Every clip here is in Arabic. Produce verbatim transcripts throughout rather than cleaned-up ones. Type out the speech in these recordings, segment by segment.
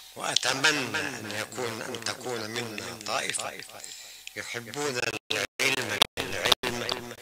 وأتمنى أن يكون أن تكون منا طائفة يحبون العلم بالعلم.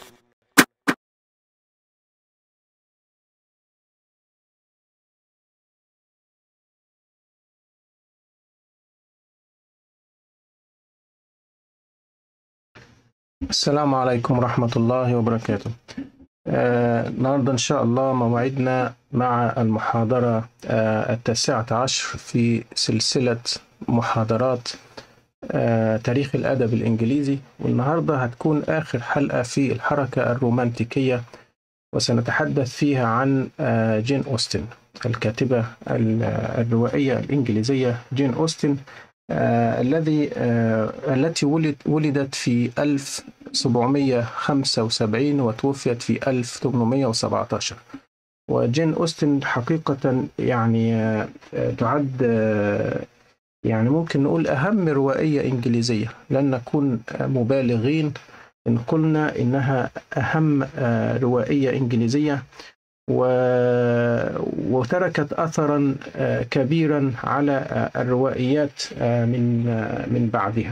السلام عليكم ورحمة الله وبركاته. آه، النهاردة إن شاء الله موعدنا مع المحاضرة آه، التاسعة عشر في سلسلة محاضرات آه، تاريخ الأدب الإنجليزي، والنهاردة هتكون آخر حلقة في الحركة الرومانتيكية، وسنتحدث فيها عن آه، جين أوستن، الكاتبة الروائية الإنجليزية جين أوستن، آه، الذي آه، التي ولد ولدت في ألف وسبعمائة وخمسة وسبعين وتوفيت في ألف وثمانمائة وسبعة عشر. وجين أوستن حقيقة يعني آه، آه، تعد آه، يعني ممكن نقول أهم روائية إنجليزية، لن نكون آه، مبالغين إن قلنا إنها أهم آه، روائية إنجليزية، و... وتركت أثرا آه، كبيرا على آه، الروائيات آه، من آه، من بعدها.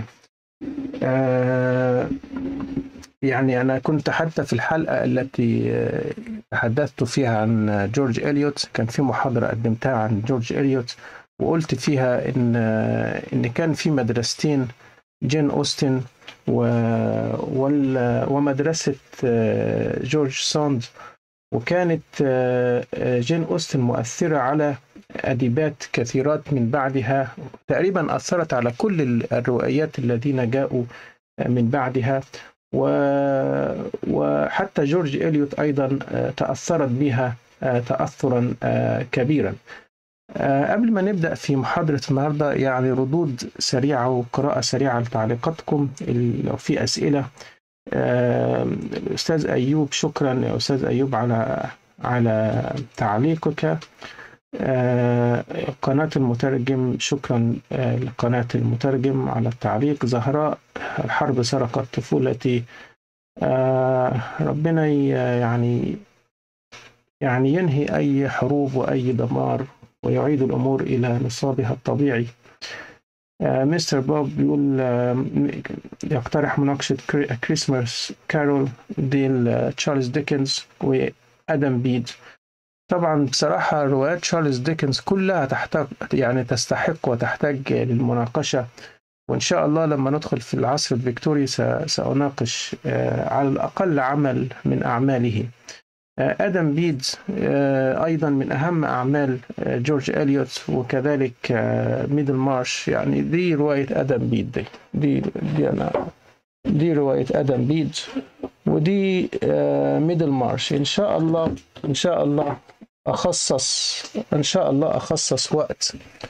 آه، يعني أنا كنت حتى في الحلقة التي آه، تحدثت فيها عن جورج إليوت، كان في محاضرة قدمتها عن جورج إليوت، وقلت فيها إن آه، إن كان في مدرستين، جين أوستن و... وال... ومدرسة آه، جورج ساند، وكانت آه، آه، جين أوستن مؤثرة على أديبات كثيرات من بعدها، تقريبا أثرت على كل الروائيات الذين جاءوا من بعدها، و- وحتى جورج إليوت أيضا آه، تأثرت بها آه، تأثرا آه، كبيرا. آه، قبل ما نبدأ في محاضرة النهاردة، يعني ردود سريعة وقراءة سريعة لتعليقاتكم لو في أسئلة. آه، الأستاذ أيوب، شكرا يا أستاذ أيوب على على تعليقك. آه، قناة المترجم، شكرا آه، لقناة المترجم على التعليق. زهراء، الحرب سرقت طفولتي. آه، ربنا ي- يعني يعني ينهي أي حروب وأي دمار، ويعيد الأمور إلى نصابها الطبيعي. آه، مستر بوب بيقول آه، يقترح مناقشة كري- كريسماس كارول ديل آه، تشارلز ديكنز وآدم بيد. طبعا بصراحة روايات تشارلز ديكنز كلها تحتاج يعني تستحق وتحتاج للمناقشة، وإن شاء الله لما ندخل في العصر الفيكتوري س- سأناقش آه، على الأقل عمل من أعماله. آه، آدم بيد آه، أيضا من أهم أعمال آه، جورج إليوت، وكذلك آه، ميدل مارش. يعني دي رواية آدم بيد، دي دي, دي أنا دي رواية آدم بيد، ودي آه، ميدل مارش. إن شاء الله إن شاء الله أخصص إن شاء الله أخصص وقت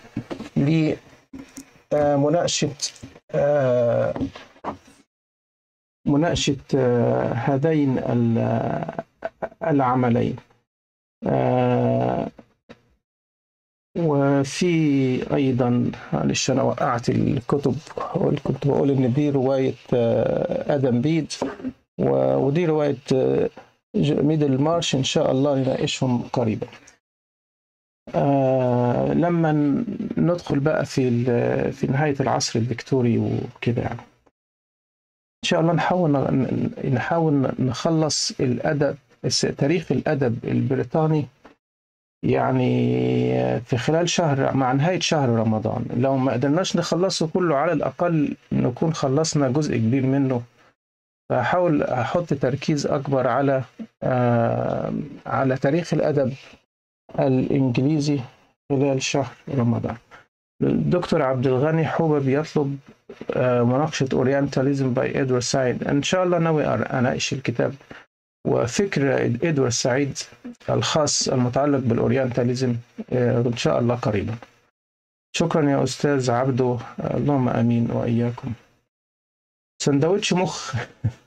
لمناقشة آه، مناقشة آه، هذين ال- العملين. آه، وفي أيضا، معلش أنا وقعت الكتب، كنت بقول إن دي رواية آه، آدم بيد، و- ودي رواية آه، ج- ميدل مارش. إن شاء الله نناقشهم قريبا. آه لما ن- ندخل بقى في ال- في نهاية العصر الفيكتوري وكده، يعني إن شاء الله نحاول ن- نحاول نخلص الأدب، الس- تاريخ الأدب البريطاني، يعني في خلال شهر، مع نهاية شهر رمضان. لو ما قدرناش نخلصه كله، على الأقل نكون خلصنا جزء كبير منه. فأحاول أحط تركيز أكبر على آه على تاريخ الأدب الإنجليزي خلال شهر رمضان. الدكتور عبد الغني حوبة بيطلب آه، مناقشة أورينتاليزم باي إدوارد سعيد. إن شاء الله ناوي أر- أناقش الكتاب وفكر إدوارد سعيد الخاص المتعلق بالأورينتاليزم آه، إن شاء الله قريبا. شكرا يا أستاذ عبده، آه، اللهم آمين وإياكم. سندوتش مخ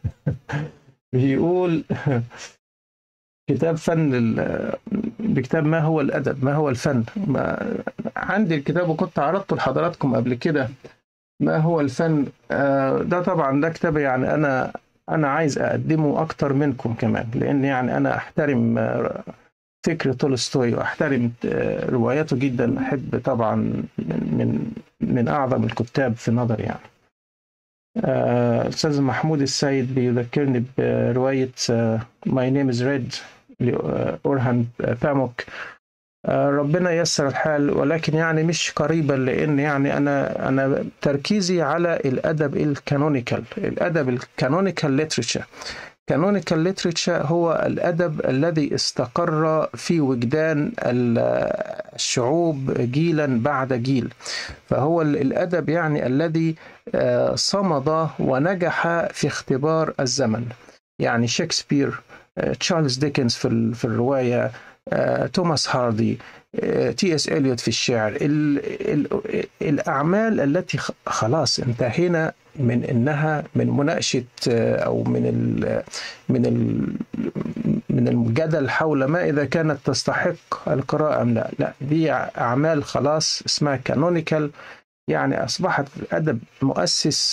بيقول كتاب فن ال- بكتاب ما هو الأدب، ما هو الفن. ما عندي الكتاب وكنت عرضته لحضراتكم قبل كده. ما هو الفن؟ آه، ده طبعا ده كتاب، يعني أنا أنا عايز أقدمه أكتر منكم كمان، لأن يعني أنا أحترم آه، فكر تولستوي وأحترم رواياته جدا. أحب طبعا من من أعظم الكتاب في نظري يعني. الأستاذ محمود السيد بيذكرني برواية My Name is Red لأورهان باموك. ربنا ييسر الحال، ولكن يعني مش قريبا، لأن يعني أنا أنا تركيزي على الأدب الكانونيكال، الأدب الكانونيكال ليتريتشر. كانونيكال ليتريتشر هو الأدب الذي استقر في وجدان الشعوب جيلا بعد جيل، فهو الأدب يعني الذي صمد ونجح في اختبار الزمن. يعني شكسبير، تشارلز ديكنز في في الرواية، توماس هاردي، تي اس إليوت في الشعر. ال ال الأعمال التي خلاص انتهينا من إنها من مناقشة أو من ال من ال من الجدل حول ما إذا كانت تستحق القراءة أم لا. لا، دي أعمال خلاص اسمها كانونيكال، يعني أصبحت أدب مؤسس،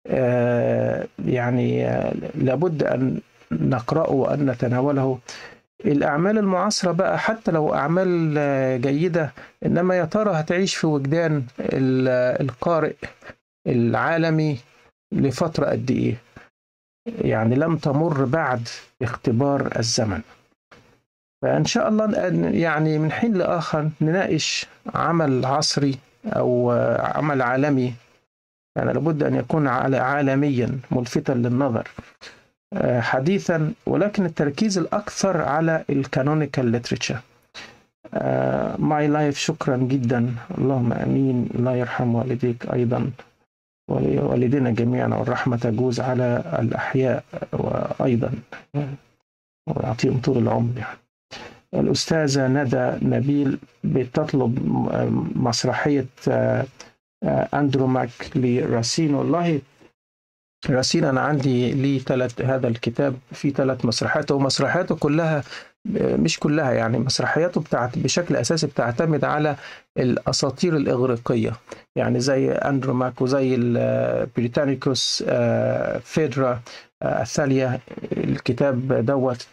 يعني لابد أن نقرأه وأن نتناوله. الأعمال المعاصرة بقى حتى لو أعمال جيدة، إنما يا ترى هتعيش في وجدان القارئ العالمي لفترة قد إيه؟ يعني لم تمر بعد اختبار الزمن. فإن شاء الله يعني من حين لآخر نناقش عمل عصري أو عمل عالمي، يعني لابد أن يكون عالميا ملفتا للنظر حديثا، ولكن التركيز الأكثر على الكانونيكال ليتريتشر. ماي لايف، شكرا جدا، اللهم أمين. الله يرحم والديك أيضا ووالدينا جميعا، والرحمة تجوز على الأحياء وأيضا ويعطيهم طول العمر. يعني الأستاذة ندى نبيل بتطلب مسرحية أندروماك لراسين. والله راسين أنا عندي لي ثلاث، هذا الكتاب فيه ثلاث مسرحيات، ومسرحياته كلها مش كلها يعني مسرحياته بتاعت بشكل أساسي بتعتمد على الأساطير الإغريقية، يعني زي أندروماك وزي البريتانيكوس، فيدرا، أثاليا. الكتاب دوت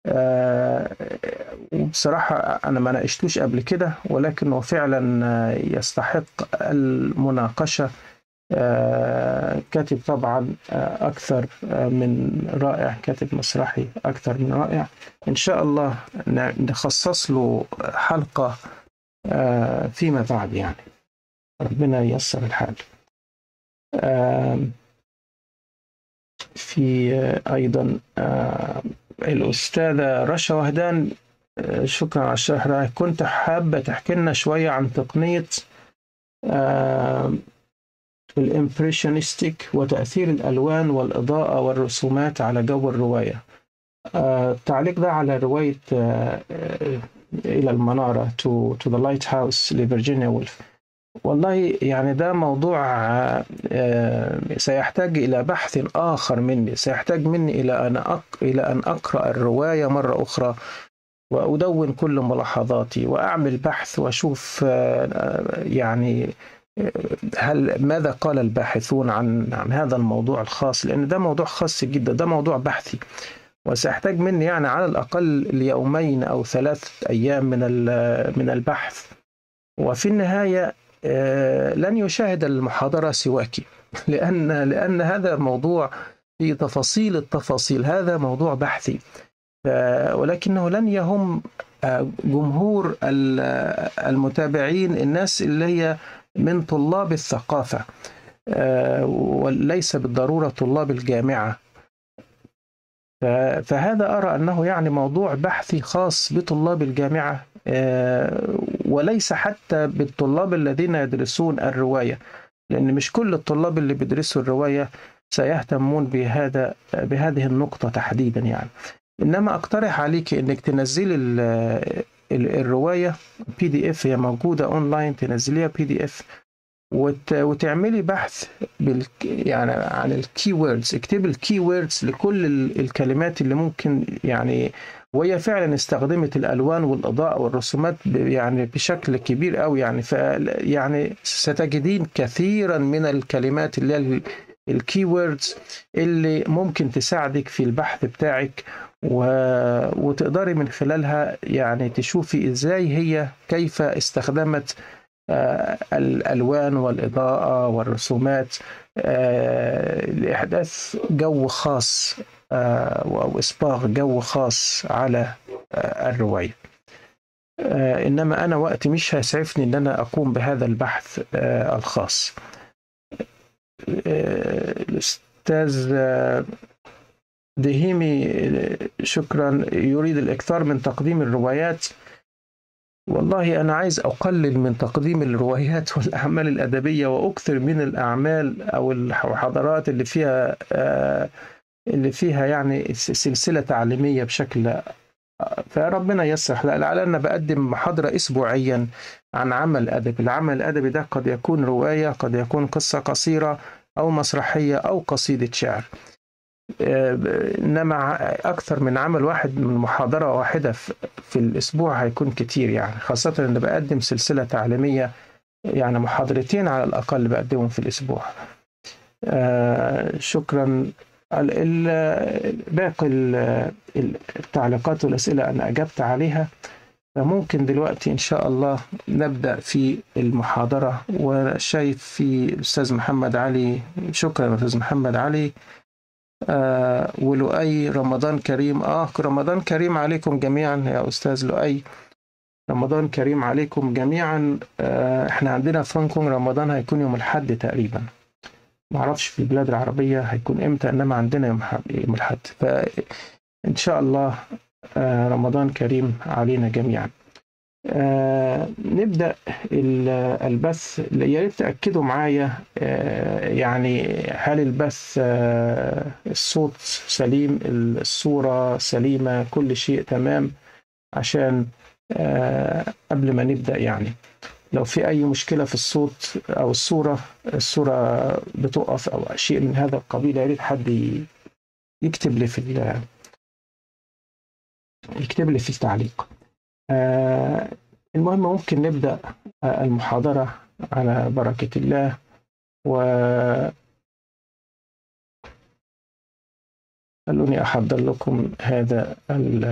وبصراحة أنا ما ناقشتوش قبل كده، ولكنه فعلا يستحق المناقشة. كاتب طبعا أكثر من رائع، كاتب مسرحي أكثر من رائع. إن شاء الله نخصص له حلقة فيما بعد، يعني ربنا ييسر الحال. في أيضا الأستاذة رشا وهدان، شكرا على الشرح. كنت حابة تحكي لنا شوية عن تقنية الإمبريشنستيك وتأثير الألوان والإضاءة والرسومات على جو الرواية. التعليق ده على رواية إلى المنارة to, to the Lighthouse لفيرجينيا وولف. والله يعني ده موضوع سيحتاج إلى بحث آخر مني، سيحتاج مني إلى أن أق... إلى أن أقرأ الرواية مرة أخرى وأدون كل ملاحظاتي وأعمل بحث وأشوف يعني هل ماذا قال الباحثون عن عن هذا الموضوع الخاص، لأن ده موضوع خاص جدا، ده موضوع بحثي، وسيحتاج مني يعني على الأقل ليومين أو ثلاثة أيام من من البحث. وفي النهاية لن يشاهد المحاضرة سواك، لأن لأن هذا موضوع في تفاصيل التفاصيل، هذا موضوع بحثي، ولكنه لن يهم جمهور المتابعين، الناس اللي هي من طلاب الثقافة وليس بالضرورة طلاب الجامعة. فهذا أرى أنه يعني موضوع بحثي خاص بطلاب الجامعة، وليس حتى بالطلاب الذين يدرسون الرواية، لأن مش كل الطلاب اللي بيدرسوا الرواية سيهتمون بهذا بهذه النقطة تحديدا يعني. إنما أقترح عليك إنك تنزلي الرواية بي دي اف، هي موجودة أونلاين، تنزليها بي دي اف وتعملي بحث بال يعني عن الكي ووردز، اكتبي الكي ووردز لكل الكلمات اللي ممكن يعني، وهي فعلا استخدمت الألوان والإضاءة والرسومات يعني بشكل كبير قوي يعني. ف يعني ستجدين كثيرا من الكلمات اللي هي الكي ووردز اللي ممكن تساعدك في البحث بتاعك، وتقدري من خلالها يعني تشوفي ازاي هي كيف استخدمت الألوان والإضاءة والرسومات لإحداث جو خاص أو إصباغ جو خاص على الرواية. إنما أنا وقتي مش هيسعفني إن أنا أقوم بهذا البحث الخاص. الأستاذ دهيمي شكرا، يريد الإكثار من تقديم الروايات. والله أنا عايز أقلل من تقديم الروايات والأعمال الأدبية وأكثر من الأعمال أو الحضارات اللي فيها اللي فيها يعني سلسلة تعليمية بشكل، فربنا يسر. لعل أنا بقدم محاضرة أسبوعيا عن عمل أدبي. العمل الأدبي ده قد يكون رواية، قد يكون قصة قصيرة أو مسرحية أو قصيدة شعر. إنما أكثر من عمل واحد من محاضرة واحدة في الأسبوع هيكون كتير، يعني خاصة أن بقدم سلسلة تعليمية، يعني محاضرتين على الأقل بقدمهم في الأسبوع. آه شكرا. باقي التعليقات والأسئلة أنا أجبت عليها، فممكن دلوقتي إن شاء الله نبدأ في المحاضرة. وشايف في الأستاذ محمد علي، شكرا أستاذ محمد علي. آه ولؤي رمضان كريم. آه رمضان كريم عليكم جميعا يا أستاذ لؤي، رمضان كريم عليكم جميعا. آه احنا عندنا في هونج كونج رمضان هيكون يوم الأحد تقريبا، معرفش في البلاد العربية هيكون امتى، انما عندنا يوم يوم الأحد، فإن شاء الله آه رمضان كريم علينا جميعا. آه نبدأ البث. يا ريت تأكدوا معايا آه يعني هل البث آه الصوت سليم، الصورة سليمة، كل شيء تمام، عشان آه قبل ما نبدأ يعني لو في أي مشكلة في الصوت أو الصورة الصورة بتقف أو شيء من هذا القبيل، يا ريت حد يكتب لي في يكتب لي في التعليق. آه المهم ممكن نبدأ آه المحاضرة على بركة الله. و خلوني أحضر لكم هذا ال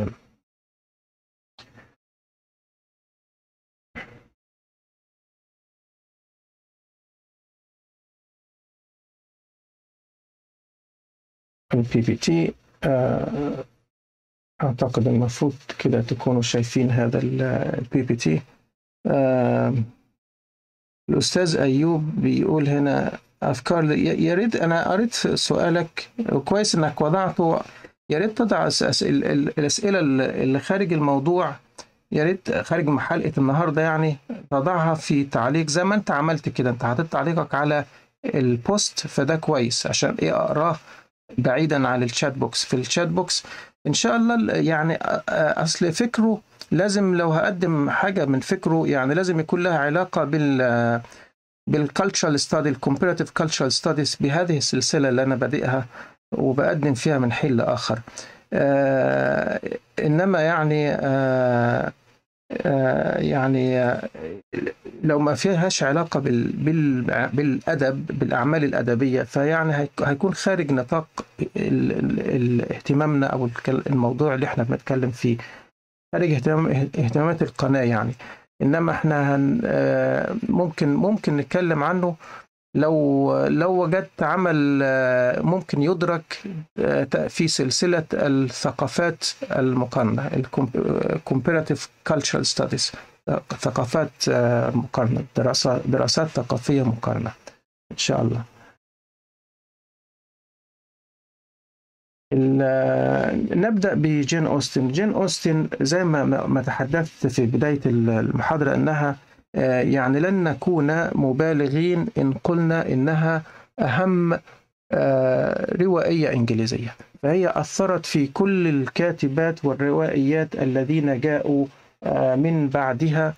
البي بي تي. آه أعتقد المفروض كده تكونوا شايفين هذا البي بي تي. آه الأستاذ أيوب بيقول هنا أفكار. يا ريت أنا قريت سؤالك كويس إنك وضعته، يا ريت تضع الأسئلة اللي خارج الموضوع، يا ريت خارج حلقة النهاردة يعني تضعها في تعليق زي ما أنت عملت كده. أنت حطيت تعليقك على البوست، فده كويس عشان إيه أقراه بعيدا عن الشات بوكس. في الشات بوكس إن شاء الله يعني أصل فكره لازم، لو هقدم حاجة من فكره يعني لازم يكون لها علاقة بال بالكالتشرال ستادي، الكومبيراتيف كالتشرال ستاديز، بهذه السلسلة اللي أنا بادئها وبقدم فيها من حين لآخر. آه إنما يعني آه آه يعني آه لو ما فيهاش علاقة بال بال بالأدب، بالأعمال الأدبية، فيعني هيكون خارج نطاق اهتمامنا أو الموضوع اللي احنا بنتكلم فيه، خارج اهتمام اهتمامات القناة يعني. إنما احنا هن ممكن ممكن نتكلم عنه لو لو وجدت عمل ممكن يدرك في سلسلة الثقافات المقارنة، Comparative Cultural Studies، ثقافات مقارنة، دراسات دراسات ثقافية مقارنة إن شاء الله. نبدأ بجين أوستن. جين أوستن زي ما ما تحدثت في بداية المحاضرة أنها يعني لن نكون مبالغين إن قلنا إنها أهم روائية إنجليزية، فهي أثرت في كل الكاتبات والروائيات الذين جاءوا من بعدها،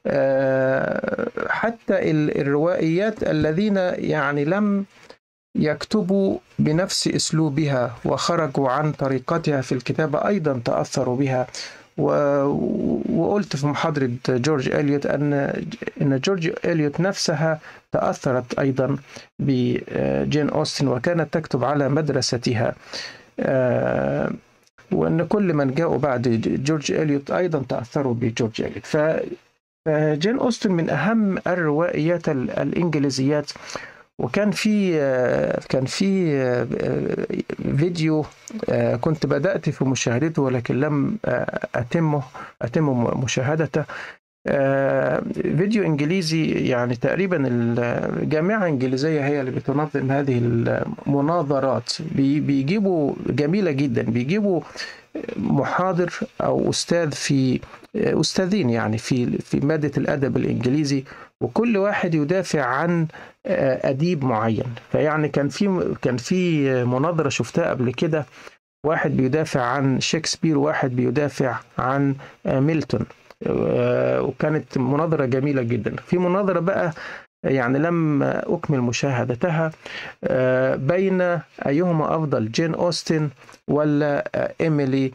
حتى الروائيات الذين يعني لم يكتبوا بنفس أسلوبها وخرجوا عن طريقتها في الكتابة أيضا تأثروا بها. وقلت في محاضرة جورج إليوت أن إن جورج إليوت نفسها تأثرت أيضا بجين أوستن وكانت تكتب على مدرستها. وأن كل من جاءوا بعد جورج إليوت أيضا تأثروا بجورج إليوت. فجين أوستن من أهم الروائيات الإنجليزيات. وكان في كان في فيديو كنت بدأت في مشاهدته ولكن لم أتمه أتم مشاهدته. فيديو إنجليزي، يعني تقريبا الجامعة الإنجليزية هي اللي بتنظم هذه المناظرات. بيجيبوا جميلة جدا، بيجيبوا محاضر أو أستاذ في أستاذين يعني في في مادة الأدب الإنجليزي، وكل واحد يدافع عن أديب معين. فيعني كان في كان في مناظرة شفتها قبل كده، واحد بيدافع عن شكسبير وواحد بيدافع عن ميلتون، وكانت مناظرة جميلة جدا. في مناظرة بقى يعني لم أكمل مشاهدتها بين أيهما أفضل، جين أوستن ولا إيميلي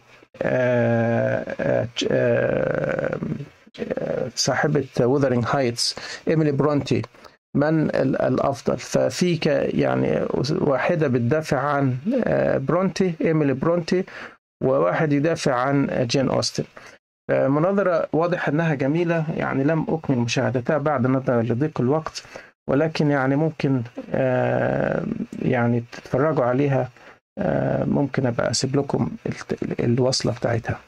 صاحبة ووذرينغ هايتس، إيميلي برونتي، من الأفضل؟ ففي يعني واحدة بتدافع عن برونتي، إيميلي برونتي، وواحد يدافع عن جين أوستن. مناظرة واضح أنها جميلة، يعني لم أكمل مشاهدتها بعد نظرا لضيق الوقت، ولكن يعني ممكن يعني تتفرجوا عليها. ممكن أبقى أسيب لكم الوصلة بتاعتها.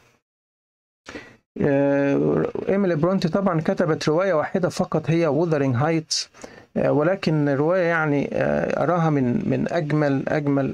إيميلي برونتي طبعا كتبت رواية واحدة فقط، هي ووذرينغ هايتس، ولكن رواية يعني أراها من من أجمل أجمل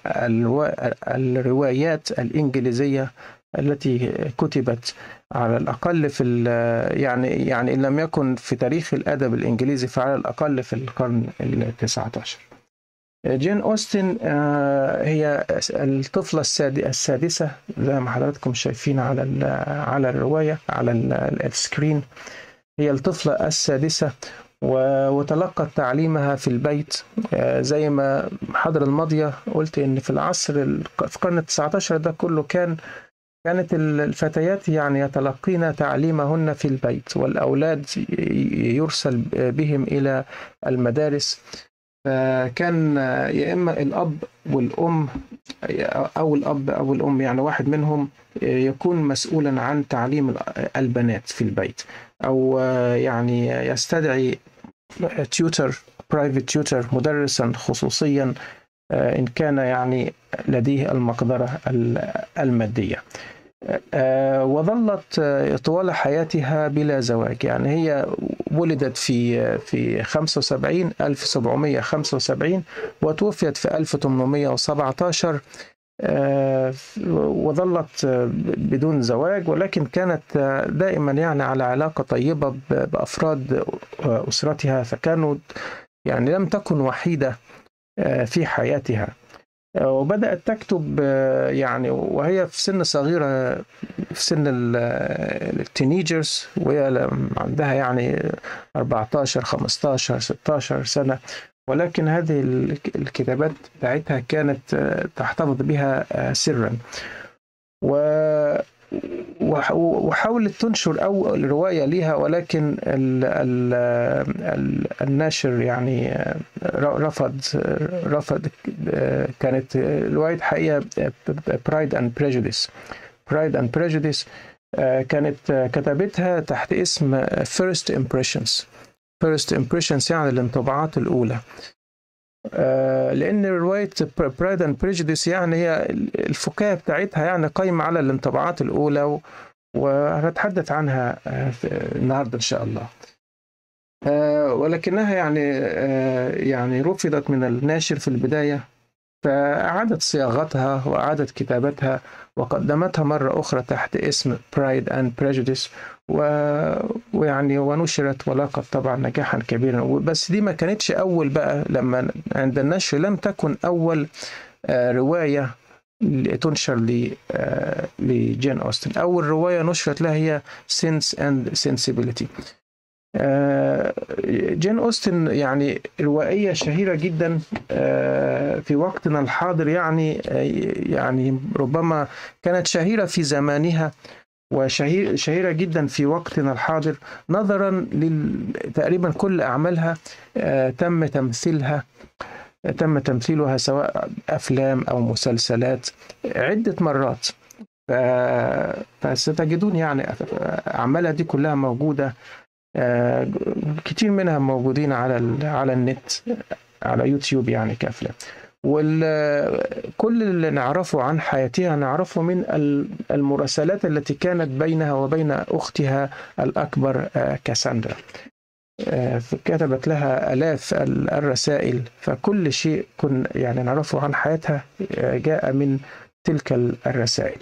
الروايات الإنجليزية التي كتبت على الأقل في يعني يعني إن لم يكن في تاريخ الأدب الإنجليزي فعلى الأقل في القرن التاسع عشر. جين أوستن هي الطفلة السادسة زي ما حضراتكم شايفين على على الرواية على السكرين. هي الطفلة السادسة وتلقت تعليمها في البيت. زي ما حضر الماضية قلت إن في العصر في القرن التاسع عشر ده كله كان كانت الفتيات يعني يتلقين تعليمهن في البيت، والأولاد يرسل بهم إلى المدارس. فكان يا إما الأب والأم أو الأب أو الأم، يعني واحد منهم يكون مسؤولا عن تعليم البنات في البيت، أو يعني يستدعي تيوتر، برايفت تيوتر، مدرسا خصوصيا إن كان يعني لديه المقدرة المادية. وظلت طوال حياتها بلا زواج. يعني هي ولدت في في خمسة وسبعين ألف وسبعمائة وخمسة وسبعين وتوفيت في ألف وثمانمائة وسبعة عشر، وظلت بدون زواج، ولكن كانت دائما يعني على علاقة طيبة بأفراد أسرتها، فكانوا يعني لم تكن وحيدة في حياتها. وبدأت تكتب يعني وهي في سن صغيرة، في سن التينيجرز، وهي عندها يعني أربعة عشر خمسة عشر ستة عشر سنة، ولكن هذه الكتابات بتاعتها كانت تحتفظ بها سرا. وحاولت تنشر أول رواية لها، ولكن ال ال ال الناشر يعني رفض رفض كانت رواية حقيقة Pride and Prejudice. Pride and Prejudice كانت كتبتها تحت اسم First Impressions. First Impressions يعني الانطباعات الأولى، لأن رواية Pride and Prejudice يعني هي الفكاهة بتاعتها يعني قايمة على الانطباعات الأولى، وهنتحدث عنها النهاردة إن شاء الله. ولكنها يعني يعني رفضت من الناشر في البداية، فأعادت صياغتها وأعادت كتابتها وقدمتها مرة أخرى تحت اسم Pride and Prejudice، ويعني ونشرت ولاقت طبعا نجاحا كبيرا. بس دي ما كانتش أول بقى، لما عند النشر لم تكن أول رواية تنشر لجين أوستن. أول رواية نشرت لها هي Sense and Sensibility. جين أوستن يعني روائية شهيرة جدا في وقتنا الحاضر، يعني يعني ربما كانت شهيرة في زمانها وشهيرة جدا في وقتنا الحاضر، نظرا لتقريبا كل أعمالها تم تمثيلها تم تمثيلها سواء أفلام أو مسلسلات عدة مرات. فستجدون يعني أعمالها دي كلها موجودة، كتير منها موجودين على على النت على يوتيوب يعني كأفلام. وكل اللي نعرفه عن حياتها نعرفه من المراسلات التي كانت بينها وبين أختها الأكبر كاساندرا، كتبت لها آلاف الرسائل، فكل شيء كن يعني نعرفه عن حياتها جاء من تلك الرسائل.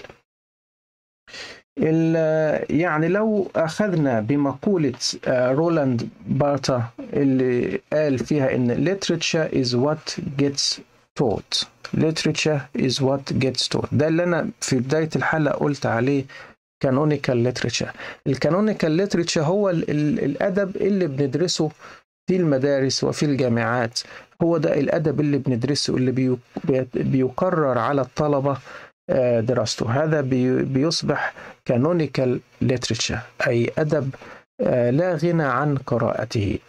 يعني لو أخذنا بمقولة رولاند بارتا اللي قال فيها إن literature is what gets taught literature is what gets taught، ده اللي أنا في بداية الحلقة قلت عليه canonical literature. الcanonical literature هو ال ال الأدب اللي بندرسه في المدارس وفي الجامعات، هو ده الأدب اللي بندرسه اللي بي بيقرر على الطلبة دراسته. هذا بي بيصبح canonical literature، أي أدب لا غنى عن قراءته.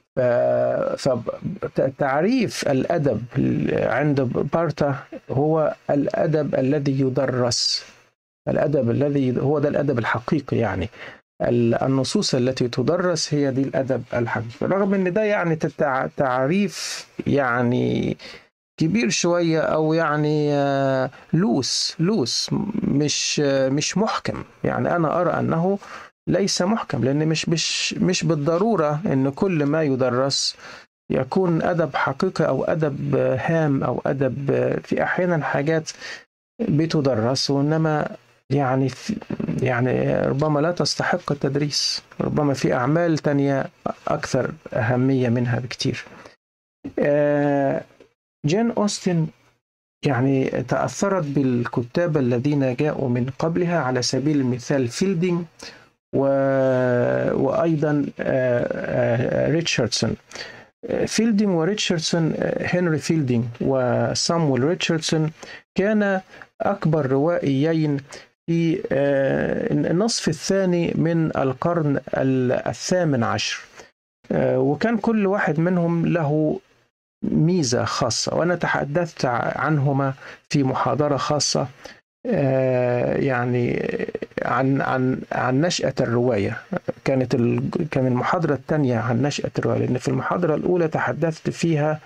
فتعريف الأدب عند بارتا هو الأدب الذي يدرس، الأدب الذي هو ده الأدب الحقيقي، يعني النصوص التي تدرس هي دي الأدب الحقيقي، رغم أن ده يعني تعريف يعني كبير شوية أو يعني لوس لوس مش مش محكم. يعني أنا أرى أنه ليس محكم، لأن مش مش مش بالضرورة أن كل ما يدرس يكون أدب حقيقي أو أدب هام أو أدب، في أحيانا حاجات بتدرس وإنما يعني يعني ربما لا تستحق التدريس، ربما في أعمال تانية أكثر أهمية منها بكتير. جين أوستن يعني تأثرت بالكتاب الذين جاءوا من قبلها، على سبيل المثال فيلدينج و... وأيضا ريتشاردسون. فيلدينج وريتشاردسون، هنري فيلدينج وسامويل ريتشاردسون كان أكبر روائيين في النصف الثاني من القرن الثامن عشر، وكان كل واحد منهم له ميزة خاصة، وأنا تحدثت عنهما في محاضرة خاصة يعني عن عن عن نشأة الرواية. كانت ال... كان المحاضرة الثانية عن نشأة الرواية، لأن في المحاضرة الأولى تحدثت فيها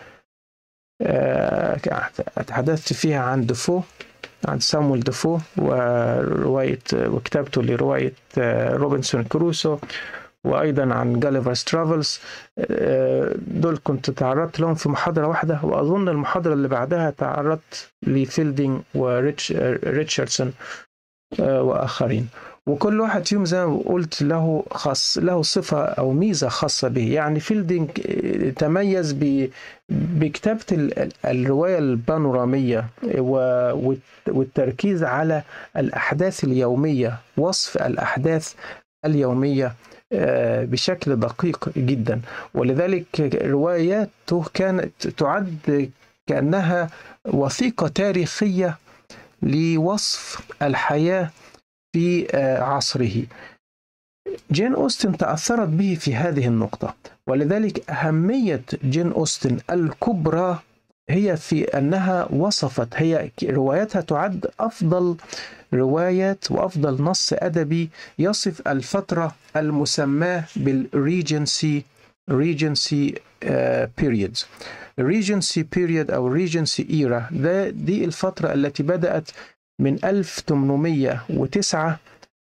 تحدثت فيها عن ديفو، عن سامويل ديفو ورواية وكتابته لرواية روبنسون كروسو، وأيضا عن جاليفرز ترافلز. دول كنت تعرضت لهم في محاضرة واحدة، وأظن المحاضرة اللي بعدها تعرضت لفيلدينج وريتشاردسون وآخرين، وكل واحد فيهم زي ما قلت له خاص له صفة أو ميزة خاصة به. يعني فيلدينج تميز بكتابة الرواية البانورامية والتركيز على الأحداث اليومية، وصف الأحداث اليومية بشكل دقيق جدا، ولذلك رواياته كانت تعد كأنها وثيقة تاريخية لوصف الحياة في عصره. جين أوستن تأثرت به في هذه النقطة، ولذلك أهمية جين أوستن الكبرى هي في أنها وصفت، هي رواياتها تعد أفضل روايات وأفضل نص أدبي يصف الفترة المسماة بالريجنسي ريجنسي بيريود. ريجنسي بيريود أو ريجنسي إيرا، ده دي الفترة التي بدأت من ألف وثمانمائة وتسعة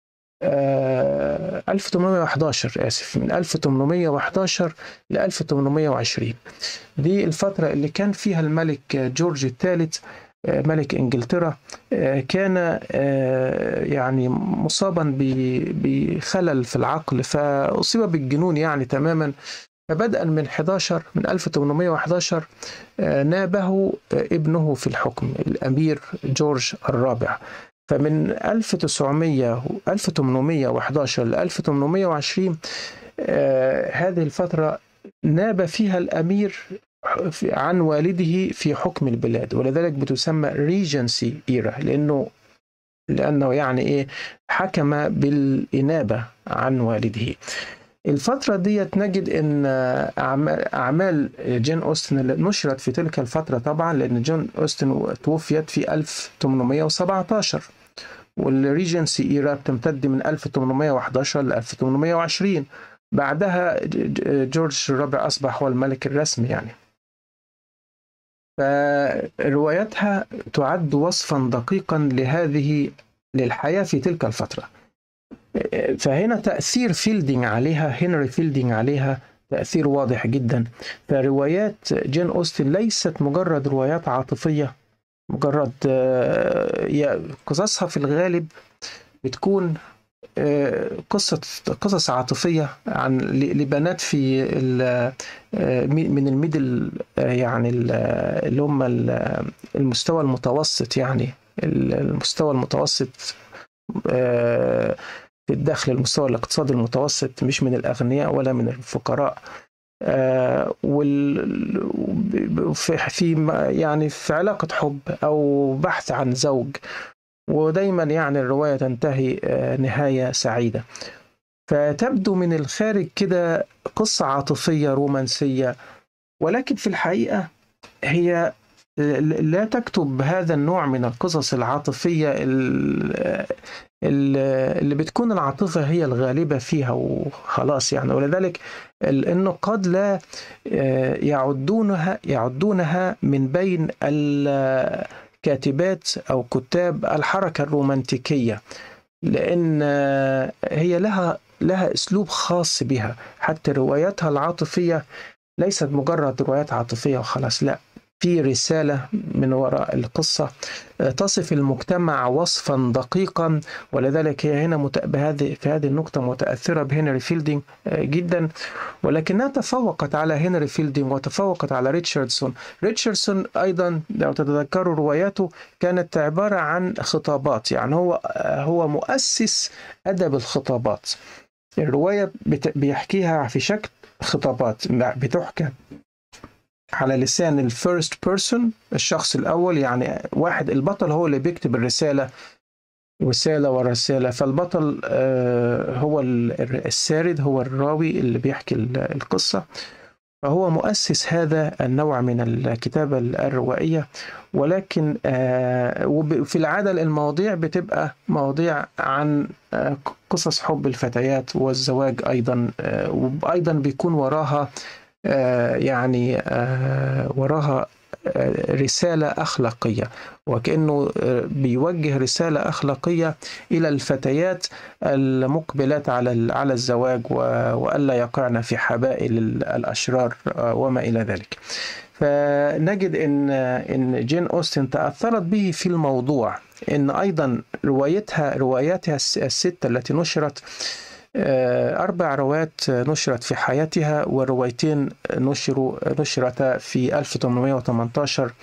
ألف وثمانمائة وأحد عشر آسف من ألف وثمانمائة وأحد عشر ل ألف وثمانمائة وعشرين. دي الفترة اللي كان فيها الملك جورج الثالث ملك إنجلترا كان يعني مصابا بخلل في العقل، فأصيب بالجنون يعني تماما. فبدءا من أحد عشر من ألف وثمانمائة وأحد عشر نابه ابنه في الحكم الأمير جورج الرابع. فمن ألف وثمانمائة وأحد عشر ل ألف وثمانمائة وعشرين هذه الفترة ناب فيها الأمير عن والده في حكم البلاد، ولذلك بتسمى ريجنسي إيرا، لأنه لأنه يعني إيه حكم بالإنابة عن والده. الفترة دي نجد أن أعمال جين أوستن اللي نشرت في تلك الفترة، طبعا لأن جين أوستن توفيت في ألف وثمانمائة وسبعة عشر، والريجنسي إيرا بتمتد من ألف وثمانمائة وأحد عشر ل ألف وثمانمائة وعشرين. بعدها جورج الرابع أصبح هو الملك الرسمي يعني. فرواياتها تعد وصفا دقيقا لهذه للحياة في تلك الفترة. فهنا تأثير فيلدينج عليها، هنري فيلدينج عليها تأثير واضح جدا. فروايات جين أوستن ليست مجرد روايات عاطفية، مجرد قصصها في الغالب بتكون قصة قصص عاطفية عن لبنات في من الميدل، يعني اللي هم المستوى المتوسط، يعني المستوى المتوسط في الدخل، المستوى الاقتصادي المتوسط، مش من الأغنياء ولا من الفقراء. في يعني في علاقة حب أو بحث عن زوج، ودايما يعني الرواية تنتهي نهاية سعيدة. فتبدو من الخارج كده قصة عاطفية رومانسية، ولكن في الحقيقة هي لا تكتب هذا النوع من القصص العاطفية اللي بتكون العاطفة هي الغالبة فيها وخلاص يعني. ولذلك النقاد لا يعدونها يعدونها من بين الكاتبات أو كتاب الحركة الرومانتيكية، لأن هي لها لها أسلوب خاص بها. حتى رواياتها العاطفية ليست مجرد روايات عاطفية وخلاص، لا، في رسالة من وراء القصة تصف المجتمع وصفا دقيقا. ولذلك هي هنا بهذه في هذه النقطة متأثرة بهنري فيلدينج جدا، ولكنها تفوقت على هنري فيلدينج وتفوقت على ريتشاردسون. ريتشاردسون أيضا لو تتذكروا رواياته كانت عبارة عن خطابات، يعني هو هو مؤسس أدب الخطابات. الرواية بيحكيها في شكل خطابات، بتحكى على لسان الفيرست بيرسون، الشخص الأول، يعني واحد البطل هو اللي بيكتب الرسالة، رسالة ورسالة. فالبطل هو السارد، هو الراوي اللي بيحكي القصة. فهو مؤسس هذا النوع من الكتابة الروائية. ولكن في العادة المواضيع بتبقى مواضيع عن قصص حب الفتيات والزواج أيضا، وأيضا بيكون وراها يعني وراها رسالة أخلاقية، وكأنه بيوجه رسالة أخلاقية إلى الفتيات المقبلات على على الزواج وألا يقعن في حبائل الأشرار وما إلى ذلك. فنجد إن إن جين أوستن تأثرت به في الموضوع، إن أيضا روايتها رواياتها الستة التي نشرت، أربع روايات نشرت في حياتها، وروايتين نشروا نشرتا في ألف وثمانمائة وثمانية عشر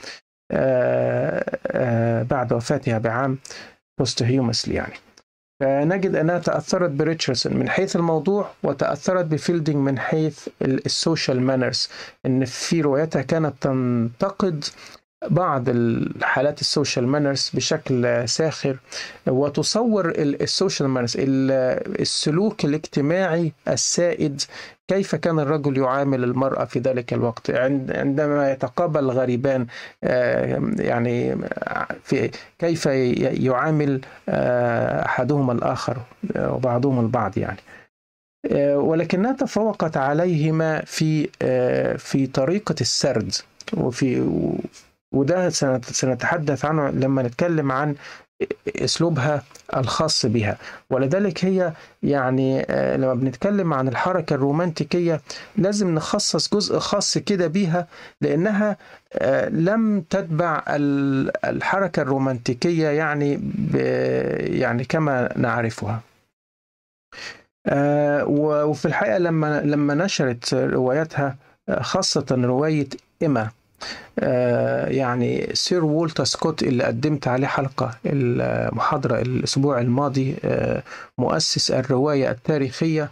بعد وفاتها بعام بوستهيومسلي يعني. فنجد أنها تأثرت بريتشاردسون من حيث الموضوع، وتأثرت بفيلدينج من حيث السوشيال مانرز، إن في رواياتها كانت تنتقد بعض الحالات السوشيال مانرز بشكل ساخر، وتصور السوشيال مانرز السلوك الاجتماعي السائد، كيف كان الرجل يعامل المرأة في ذلك الوقت عندما يتقابل الغريبان، يعني في كيف يعامل أحدهما الآخر وبعضهم البعض يعني. ولكنها تفوقت عليهما في في طريقة السرد، وفي وده سنتحدث عنه لما نتكلم عن أسلوبها الخاص بها. ولذلك هي يعني لما بنتكلم عن الحركة الرومانتيكية لازم نخصص جزء خاص كده بيها، لأنها لم تتبع الحركة الرومانتيكية يعني يعني كما نعرفها. وفي الحقيقة لما لما نشرت رواياتها، خاصة رواية إيما، يعني سير والتر سكوت اللي قدمت عليه حلقة المحاضرة الأسبوع الماضي، مؤسس الرواية التاريخية،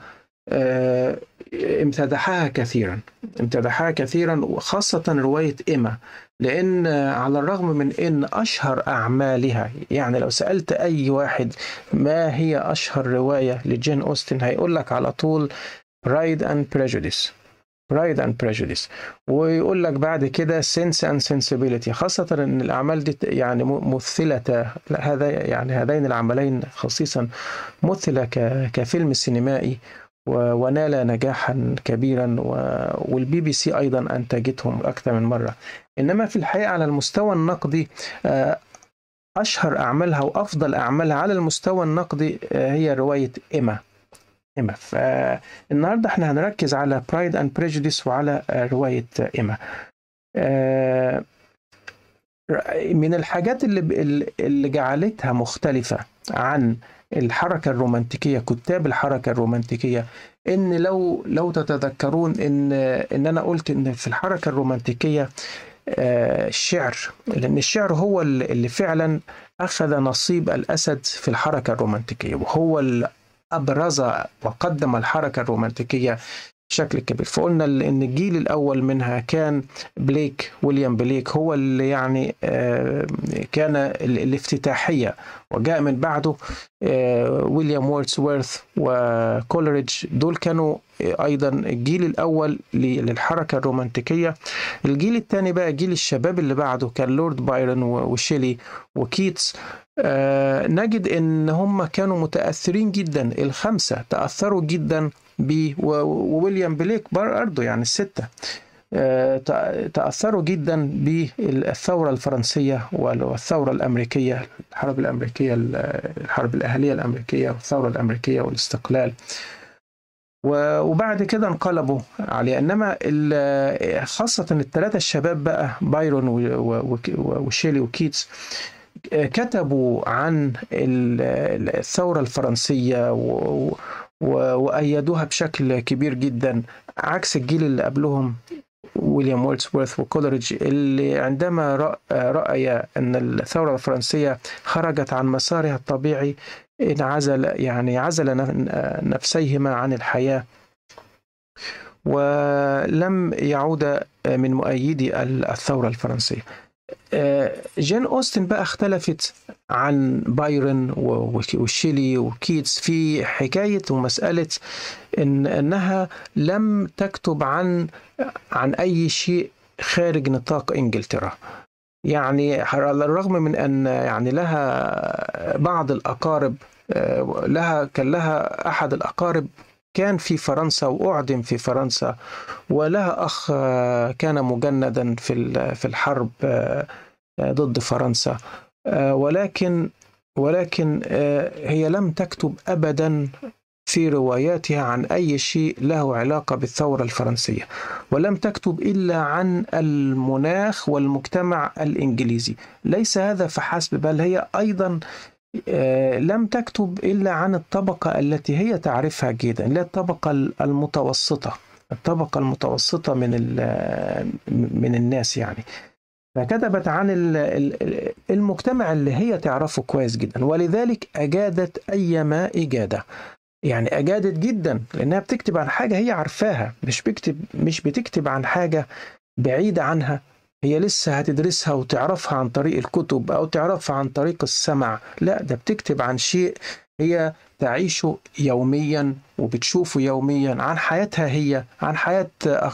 امتدحها كثيرا امتدحها كثيرا وخاصة رواية إيما، لأن على الرغم من أن أشهر أعمالها، يعني لو سألت أي واحد ما هي أشهر رواية لجين أوستن هيقول لك على طول Pride and Prejudice. Pride and Prejudice. ويقول لك بعد كده Sense and Sensibility، خاصة إن الأعمال دي يعني مثلة، هذا يعني هذين العملين خصيصا مثل كفيلم سينمائي ونال نجاحا كبيرا، والبي بي سي أيضا أنتجتهم أكثر من مرة. إنما في الحقيقة على المستوى النقدي أشهر أعمالها وأفضل أعمالها على المستوى النقدي هي رواية إيما. إيما فالنهاردة احنا هنركز على Pride and Prejudice وعلى رواية إيما. من الحاجات اللي اللي جعلتها مختلفة عن الحركة الرومانتيكية، كتاب الحركة الرومانتيكية، إن لو لو تتذكرون إن إن أنا قلت إن في الحركة الرومانتيكية الشعر، لأن الشعر هو اللي فعلا أخذ نصيب الأسد في الحركة الرومانتيكية، وهو اللي أبرز وقدم الحركة الرومانتيكية بشكل كبير. فقلنا ان الجيل الاول منها كان بليك، ويليام بليك هو اللي يعني كان الافتتاحيه، وجاء من بعده ويليام وورdsworth وكولريدج، دول كانوا ايضا الجيل الاول للحركه الرومانتيكيه. الجيل الثاني بقى جيل الشباب اللي بعده كان لورد بايرون وشيلي وكيتس. آه نجد ان هم كانوا متاثرين جدا، الخمسه تاثروا جدا ب وويليام بليك برضه يعني السته آه تاثروا جدا بالثوره الفرنسيه والثوره الامريكيه، الحرب الامريكيه، الحرب الاهليه الامريكيه والثوره الامريكيه والاستقلال، وبعد كده انقلبوا عليه. انما خاصه الثلاثه الشباب بقى بايرون وشيلي وكيتس كتبوا عن الثورة الفرنسية وأيدوها بشكل كبير جدا، عكس الجيل اللي قبلهم ويليام وورdsworth وكولريدج، اللي عندما رأي أن الثورة الفرنسية خرجت عن مسارها الطبيعي انعزل يعني عزل نفسيهما عن الحياة، ولم يعود من مؤيدي الثورة الفرنسية. جين أوستن بقى اختلفت عن بايرون وشيلي وكيتس في حكاية ومسألة إن أنها لم تكتب عن عن أي شيء خارج نطاق إنجلترا. يعني على الرغم من أن يعني لها بعض الأقارب، لها كان لها أحد الأقارب كان في فرنسا وأعدم في فرنسا، ولها أخ كان مجندا في في الحرب ضد فرنسا، ولكن ولكن هي لم تكتب أبدا في رواياتها عن أي شيء له علاقة بالثورة الفرنسية، ولم تكتب إلا عن المناخ والمجتمع الإنجليزي. ليس هذا فحسب، بل هي أيضا لم تكتب إلا عن الطبقة التي هي تعرفها جيدا، لا الطبقة المتوسطة، الطبقة المتوسطة من من الناس يعني. فكتبت عن المجتمع اللي هي تعرفه كويس جدا، ولذلك أجادت أيما إجادة، يعني أجادت جدا لأنها بتكتب عن حاجة هي عارفاها، مش بتكتب مش بتكتب عن حاجة بعيدة عنها هي لسه هتدرسها وتعرفها عن طريق الكتب أو تعرفها عن طريق السمع. لا، ده بتكتب عن شيء هي تعيشه يوميا وبتشوفه يوميا، عن حياتها هي، عن حياة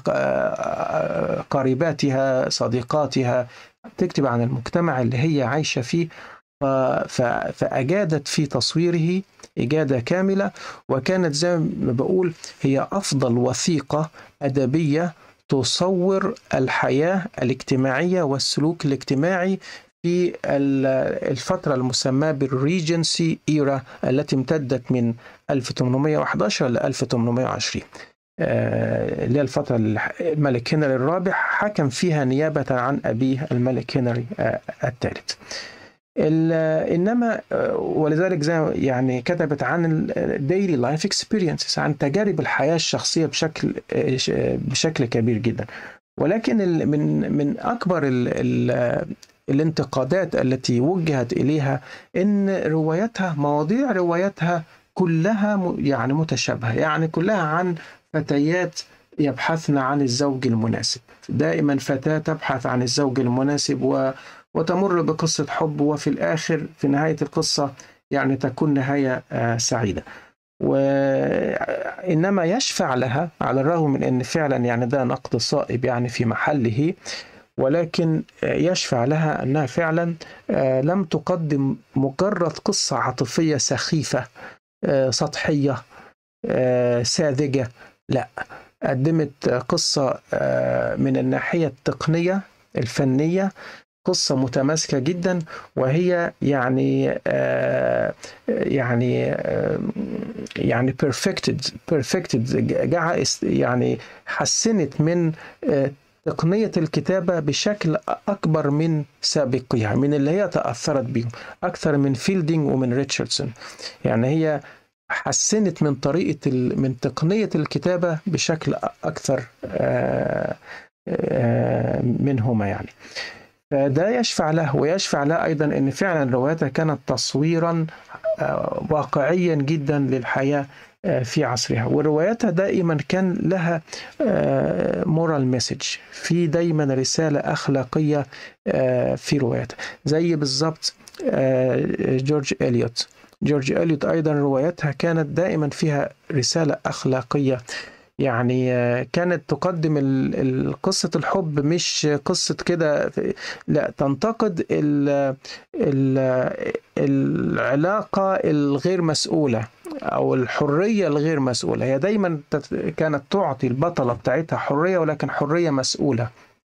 قريباتها صديقاتها، تكتب عن المجتمع اللي هي عايشة فيه. فأجادت في تصويره إجادة كاملة، وكانت زي ما بقول هي أفضل وثيقة أدبية تصور الحياة الاجتماعية والسلوك الاجتماعي في الفترة المسماة بالريجنسي إيرا، التي امتدت من ألف وثمانمائة وأحد عشر ل ألف وثمانمائة وعشرين، اللي هي الفترة الملك هنري الرابع حكم فيها نيابة عن أبيه الملك هنري الثالث. إنما ولذلك زي يعني كتبت عن daily life experiences، عن تجارب الحياة الشخصية بشكل بشكل كبير جدا. ولكن من من أكبر ال ال الانتقادات التي وجهت إليها إن روايتها، مواضيع روايتها كلها يعني متشابهة، يعني كلها عن فتيات يبحثن عن الزوج المناسب، دائما فتاة تبحث عن الزوج المناسب و وتمر بقصة حب، وفي الآخر في نهاية القصة يعني تكون نهاية سعيدة. وإنما يشفع لها على الرغم من أن فعلا يعني ده نقد صائب يعني في محله، ولكن يشفع لها أنها فعلا لم تقدم مجرد قصة عاطفية سخيفة سطحية ساذجة، لا، قدمت قصة من الناحية التقنية الفنية، قصة متماسكة جدا، وهي يعني آه يعني آه يعني perfected perfected يعني حسنت من آه تقنية الكتابة بشكل أكبر من سابقها، من اللي هي تأثرت بهم أكثر من فيلدينج ومن ريتشاردسون. يعني هي حسنت من طريقة من تقنية الكتابة بشكل أكثر آه آه منهما يعني. فده يشفع له، ويشفع له أيضا أن فعلا رواياتها كانت تصويرا واقعيا جدا للحياة في عصرها، ورواياتها دائما كان لها مورال مسج، في دايما رسالة أخلاقية في رواياتها، زي بالضبط جورج إليوت. جورج إليوت أيضا رواياتها كانت دائما فيها رسالة أخلاقية، يعني كانت تقدم قصة الحب مش قصة كده، لا، تنتقد ال ال العلاقة الغير مسؤولة أو الحرية الغير مسؤولة. هي دايما كانت تعطي البطلة بتاعتها حرية، ولكن حرية مسؤولة،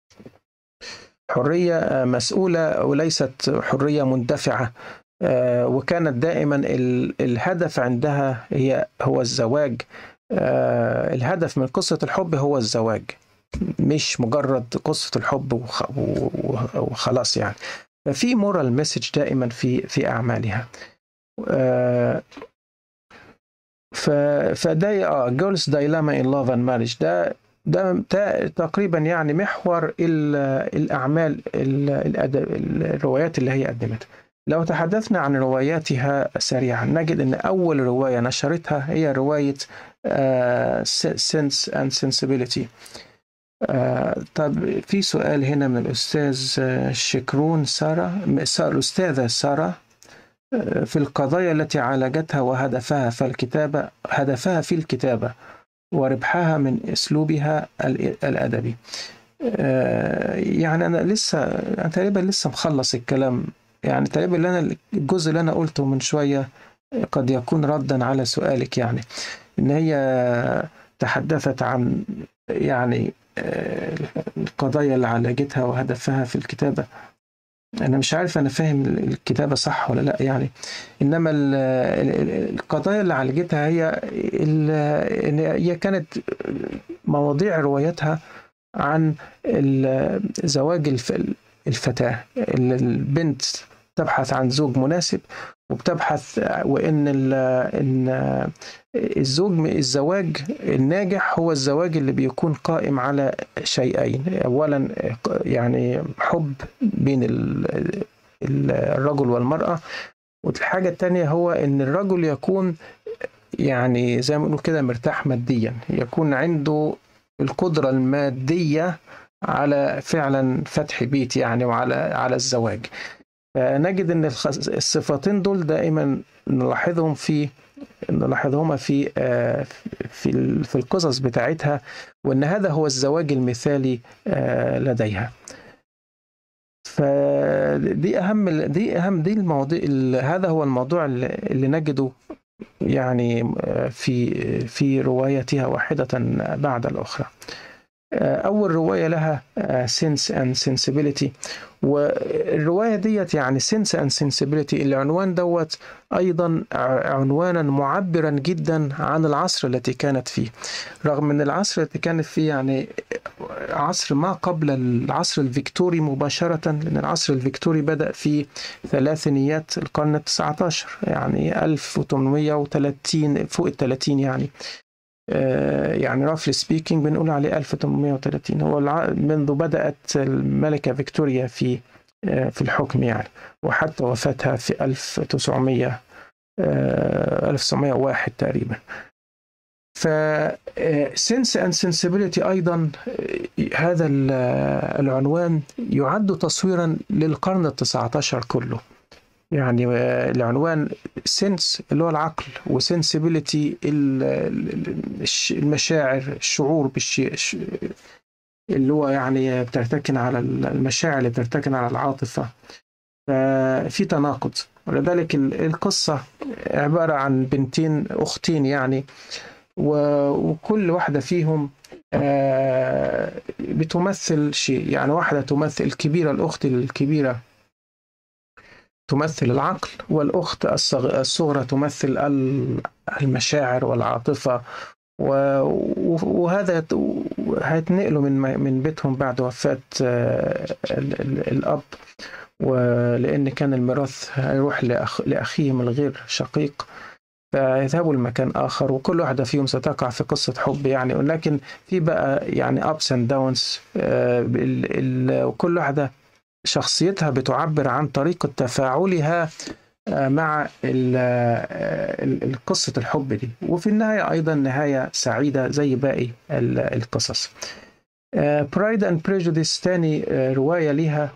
حرية مسؤولة وليست حرية مندفعة. وكانت دائما الهدف عندها هي هو الزواج. آه الهدف من قصة الحب هو الزواج، مش مجرد قصة الحب وخلاص يعني. ففي مورال مسج دائما في في أعمالها. آه فده اه جيرلز دايلاما ان لاف اند ماريج، ده ده تقريبا يعني محور الأعمال الأدب الروايات اللي هي قدمتها. لو تحدثنا عن رواياتها سريعا نجد أن أول رواية نشرتها هي رواية uh, Sense and Sensibility. uh, طب في سؤال هنا من الأستاذ شكرون سارة، الأستاذة سارة، في القضايا التي عالجتها وهدفها في الكتابة هدفها في الكتابة وربحها من أسلوبها الأدبي. uh, يعني أنا لسه أنا تقريبا لسه مخلص الكلام، يعني تقريبا اللي أنا الجزء اللي أنا قلته من شوية قد يكون ردا على سؤالك، يعني إن هي تحدثت عن يعني القضايا اللي عالجتها وهدفها في الكتابة. أنا مش عارف أنا فاهم الكتابة صح ولا لا يعني، إنما القضايا اللي عالجتها هي إن هي كانت مواضيع روايتها عن زواج الفتاة. البنت تبحث عن زوج مناسب، وبتبحث وإن إن الزوج الزواج الناجح هو الزواج اللي بيكون قائم على شيئين: أولا يعني حب بين الرجل والمرأة، والحاجة الثانية هو إن الرجل يكون يعني زي ما نقول كده مرتاح ماديا، يكون عنده القدرة المادية على فعلا فتح بيت يعني وعلى على الزواج. فنجد ان الصفتين دول دائما نلاحظهم في نلاحظهما في في في القصص بتاعتها، وان هذا هو الزواج المثالي لديها. فدي اهم دي اهم دي المواضيع، هذا هو الموضوع اللي نجده يعني في في روايتها واحدة بعد الأخرى. أول رواية لها Sense and Sensibility، والرواية ديت يعني Sense and Sensibility العنوان دوت أيضا عنوانا معبرا جدا عن العصر التي كانت فيه، رغم أن العصر التي كانت فيه يعني عصر ما قبل العصر الفيكتوري مباشرة، لأن العصر الفيكتوري بدأ في ثلاثينيات القرن التاسع عشر، يعني ألف وثمانمائة وثلاثين فوق الثلاثين يعني يعني رافلي سبيكينج بنقول عليه ألف وثمانمائة وثلاثين، هو منذ بدأت الملكة فيكتوريا في في الحكم يعني، وحتى وفاتها في ألف وتسعمائة ألف وتسعمائة وواحد تقريبا. ف Sense and Sensibility أيضا هذا العنوان يعد تصويرا للقرن التاسع عشر كله، يعني العنوان سنس اللي هو العقل، وسنسبيليتي المشاعر، الشعور بالشيء اللي هو يعني بترتكن على المشاعر اللي بترتكن على العاطفة. ففي تناقض، ولذلك القصة عبارة عن بنتين أختين يعني، وكل واحدة فيهم بتمثل شيء. يعني واحدة تمثل الكبيرة، الأخت الكبيرة تمثل العقل، والأخت الصغرى تمثل المشاعر والعاطفة. وهذا هيتنقلوا من من بيتهم بعد وفاة الأب، ولأن كان الميراث هيروح لأخ لأخيهم الغير شقيق، فيذهبوا لمكان آخر، وكل واحدة فيهم ستقع في قصة حب يعني. ولكن في بقى يعني ups and downs، وكل واحدة شخصيتها بتعبر عن طريقة تفاعلها مع قصة الحب دي، وفي النهاية أيضا نهاية سعيدة زي باقي القصص. برايد اند بريجوديس تاني رواية لها،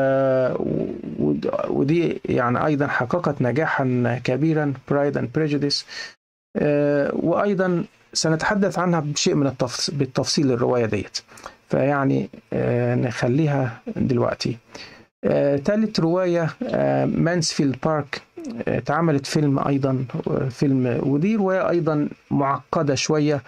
ودي يعني أيضا حققت نجاحا كبيرا، برايد اند بريجوديس، وأيضا سنتحدث عنها بشيء من التفصيل بالتفصيل الرواية ديت، فيعني نخليها دلوقتي. ثالث رواية مانسفيلد بارك، اتعملت فيلم أيضا، فيلم، ودي رواية أيضا معقدة شوية،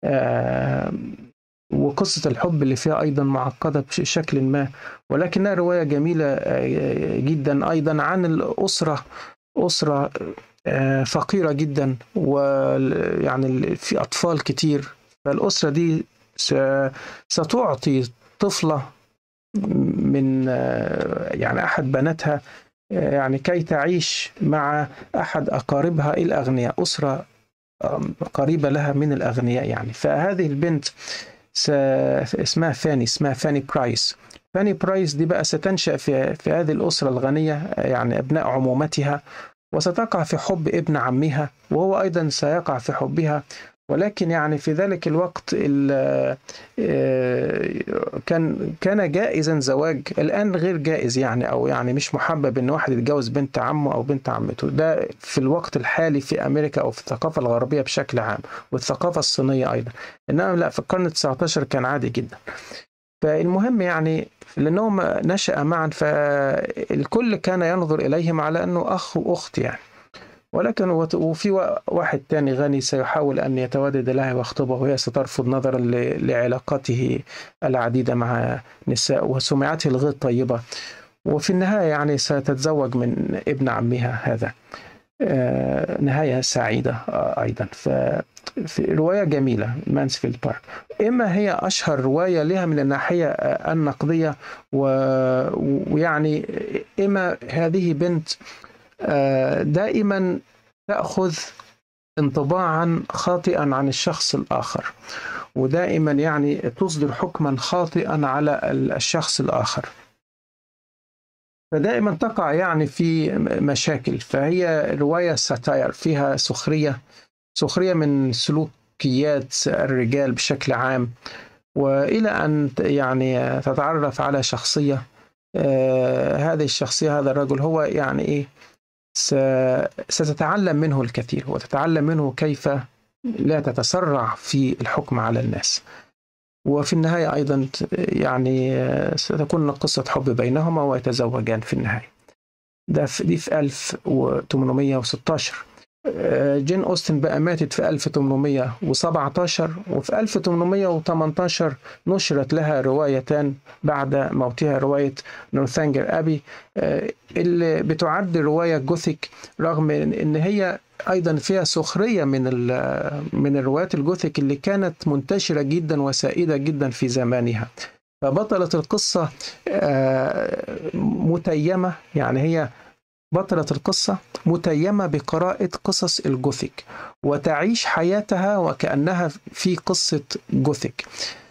وقصة الحب اللي فيها أيضا معقدة بشكل ما، ولكنها رواية جميلة جدا أيضا عن الأسرة، أسرة فقيرة جدا، ويعني في أطفال كتير. فالأسرة دي ستعطي طفلة من يعني أحد بناتها يعني كي تعيش مع أحد أقاربها الأغنياء، أسرة قريبة لها من الأغنياء يعني. فهذه البنت اسمها فاني، اسمها فاني برايس. فاني برايس دي بقى ستنشأ في في هذه الأسرة الغنية، يعني أبناء عمومتها، وستقع في حب ابن عمها، وهو أيضا سيقع في حبها. ولكن يعني في ذلك الوقت كان كان جائزا زواج، الآن غير جائز يعني، أو يعني مش محبب إن واحد يتجوز بنت عمه أو بنت عمته، ده في الوقت الحالي في أمريكا أو في الثقافة الغربية بشكل عام، والثقافة الصينية أيضا. إنما لا، في القرن التاسع عشر كان عادي جدا. فالمهم يعني لأنهم نشأ معا، فالكل كان ينظر إليهم على أنه أخ وأخت يعني. ولكن وفي واحد تاني غني سيحاول أن يتودد لها ويخطبها، وهي سترفض نظرا لعلاقاته العديدة مع نساء وسمعته الغير طيبة، وفي النهاية يعني ستتزوج من ابن عمها هذا. آه نهاية سعيدة آه أيضا. ففي رواية جميلة مانسفيلد بارك، إما هي أشهر رواية لها من الناحية النقدية، ويعني إما هذه بنت دائما تأخذ انطباعا خاطئا عن الشخص الآخر، ودائما يعني تصدر حكما خاطئا على الشخص الآخر، فدائما تقع يعني في مشاكل. فهي رواية ساتاير، فيها سخرية، سخرية من سلوكيات الرجال بشكل عام، وإلى أن يعني تتعرف على شخصية. آه هذه الشخصية، هذا الرجل هو يعني إيه، ستتعلم منه الكثير، وتتعلم منه كيف لا تتسرع في الحكم على الناس. وفي النهاية أيضا يعني ستكون قصة حب بينهما ويتزوجان في النهاية. ده في دي في ألف وثمانمائة وستة عشر. جين أوستن بقى ماتت في ألف وثمانمائة وسبعة عشر، وفي ألف وثمانمائة وثمانية عشر نشرت لها روايتان بعد موتها، رواية نورثانجر أبي اللي بتعد رواية جوثيك، رغم إن هي أيضا فيها سخرية من من الروايات الجوثيك اللي كانت منتشرة جدا وسائدة جدا في زمانها. فبطلة القصة متيمة، يعني هي بطلة القصة متيمة بقراءة قصص الجوثيك، وتعيش حياتها وكأنها في قصة جوثيك.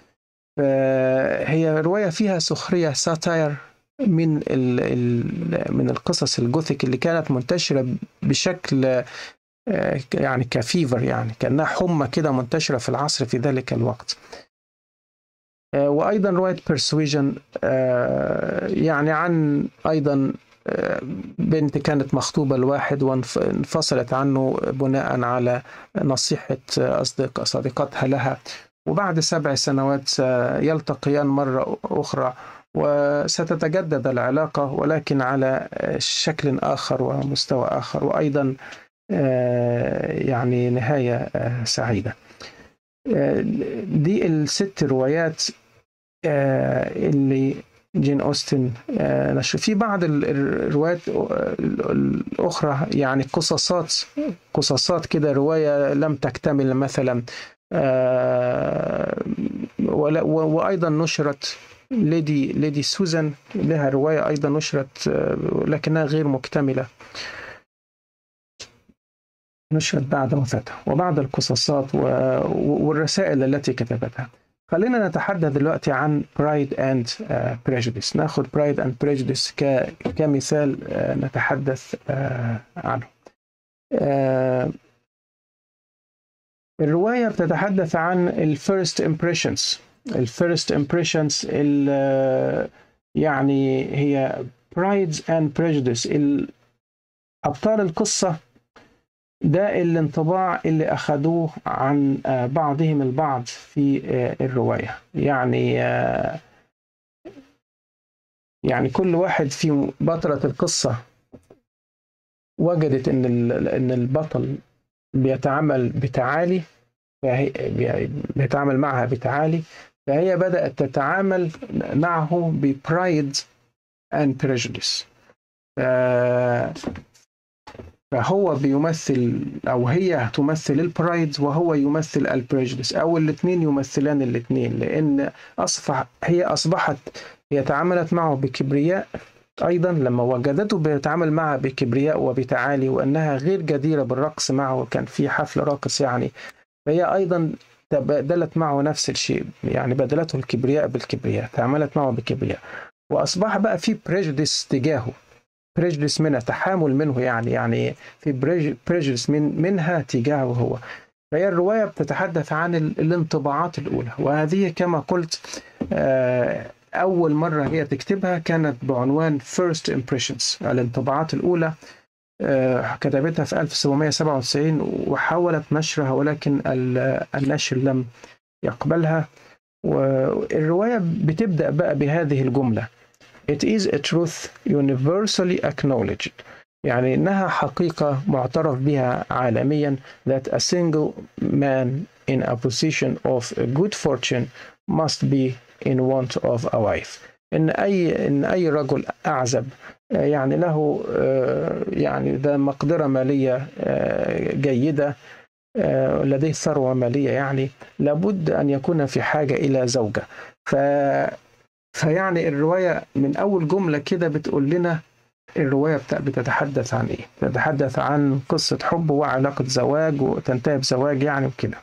هي رواية فيها سخرية، ساتاير من من القصص الجوثيك اللي كانت منتشرة بشكل يعني كفيفر، يعني كأنها حمى كده منتشرة في العصر في ذلك الوقت. وأيضا رواية Persuasion يعني عن أيضا بنت كانت مخطوبة لواحد وانفصلت عنه بناء على نصيحة أصدق صديقتها لها، وبعد سبع سنوات يلتقيان مرة أخرى وستتجدد العلاقة ولكن على شكل آخر ومستوى آخر، وأيضا يعني نهاية سعيدة. دي الست روايات اللي جين أوستن نشر. في بعض الروايات الأخرى يعني قصصات قصصات كده، رواية لم تكتمل مثلا، وأيضا نشرت ليدي ليدي سوزان، لها رواية أيضا نشرت لكنها غير مكتملة، نشرت بعد وفاتها، وبعض القصصات والرسائل التي كتبتها. خلينا نتحدث دلوقتي عن Pride and Prejudice. ناخد Pride and Prejudice كمثال نتحدث عنه. الرواية بتتحدث عن ال first impressions ال first impressions يعني هي Pride and Prejudice. أبطال القصة ده الانطباع اللي أخذوه عن بعضهم البعض في الرواية، يعني يعني كل واحد في بطلة القصة وجدت إن إن البطل بيتعامل بتعالي، بيتعامل معها بتعالي، فهي بدأت تتعامل معه بpride and prejudice. فهو بيمثل أو هي تمثل البرايد وهو يمثل البريجديس، أو الاثنين يمثلان الاثنين، لأن أصبح هي أصبحت هي تعاملت معه بكبرياء أيضا لما وجدته بيتعامل معها بكبرياء وبتعالي، وأنها غير جديرة بالرقص معه، كان في حفل راقص يعني، فهي أيضا تبادلت معه نفس الشيء، يعني بدلته الكبرياء بالكبرياء، تعاملت معه بكبرياء، وأصبح بقى في بريجديس تجاهه، بريجديس منها تحامل منه، يعني يعني في بريجديس من منها تجاهه هو. فهي الرواية بتتحدث عن الانطباعات الأولى، وهذه كما قلت أول مرة هي تكتبها كانت بعنوان First Impressions، الانطباعات الأولى، كتبتها في ألف وسبعمائة وسبعة وتسعين وحاولت نشرها ولكن النشر لم يقبلها. والرواية بتبدأ بقى بهذه الجملة: It is a truth universally acknowledged، يعني إنها حقيقة معترف بها عالميا، that a single man in a position of good fortune must be in want of a wife. إن أي إن أي رجل أعزب يعني له يعني ذا مقدرة مالية جيدة، لديه ثروة مالية، يعني لابد أن يكون في حاجة إلى زوجة. ف فيعني الرواية من أول جملة كده بتقول لنا الرواية بتتحدث عن إيه؟ بتتحدث عن قصة حب وعلاقة زواج وتنتهي بزواج يعني وكده.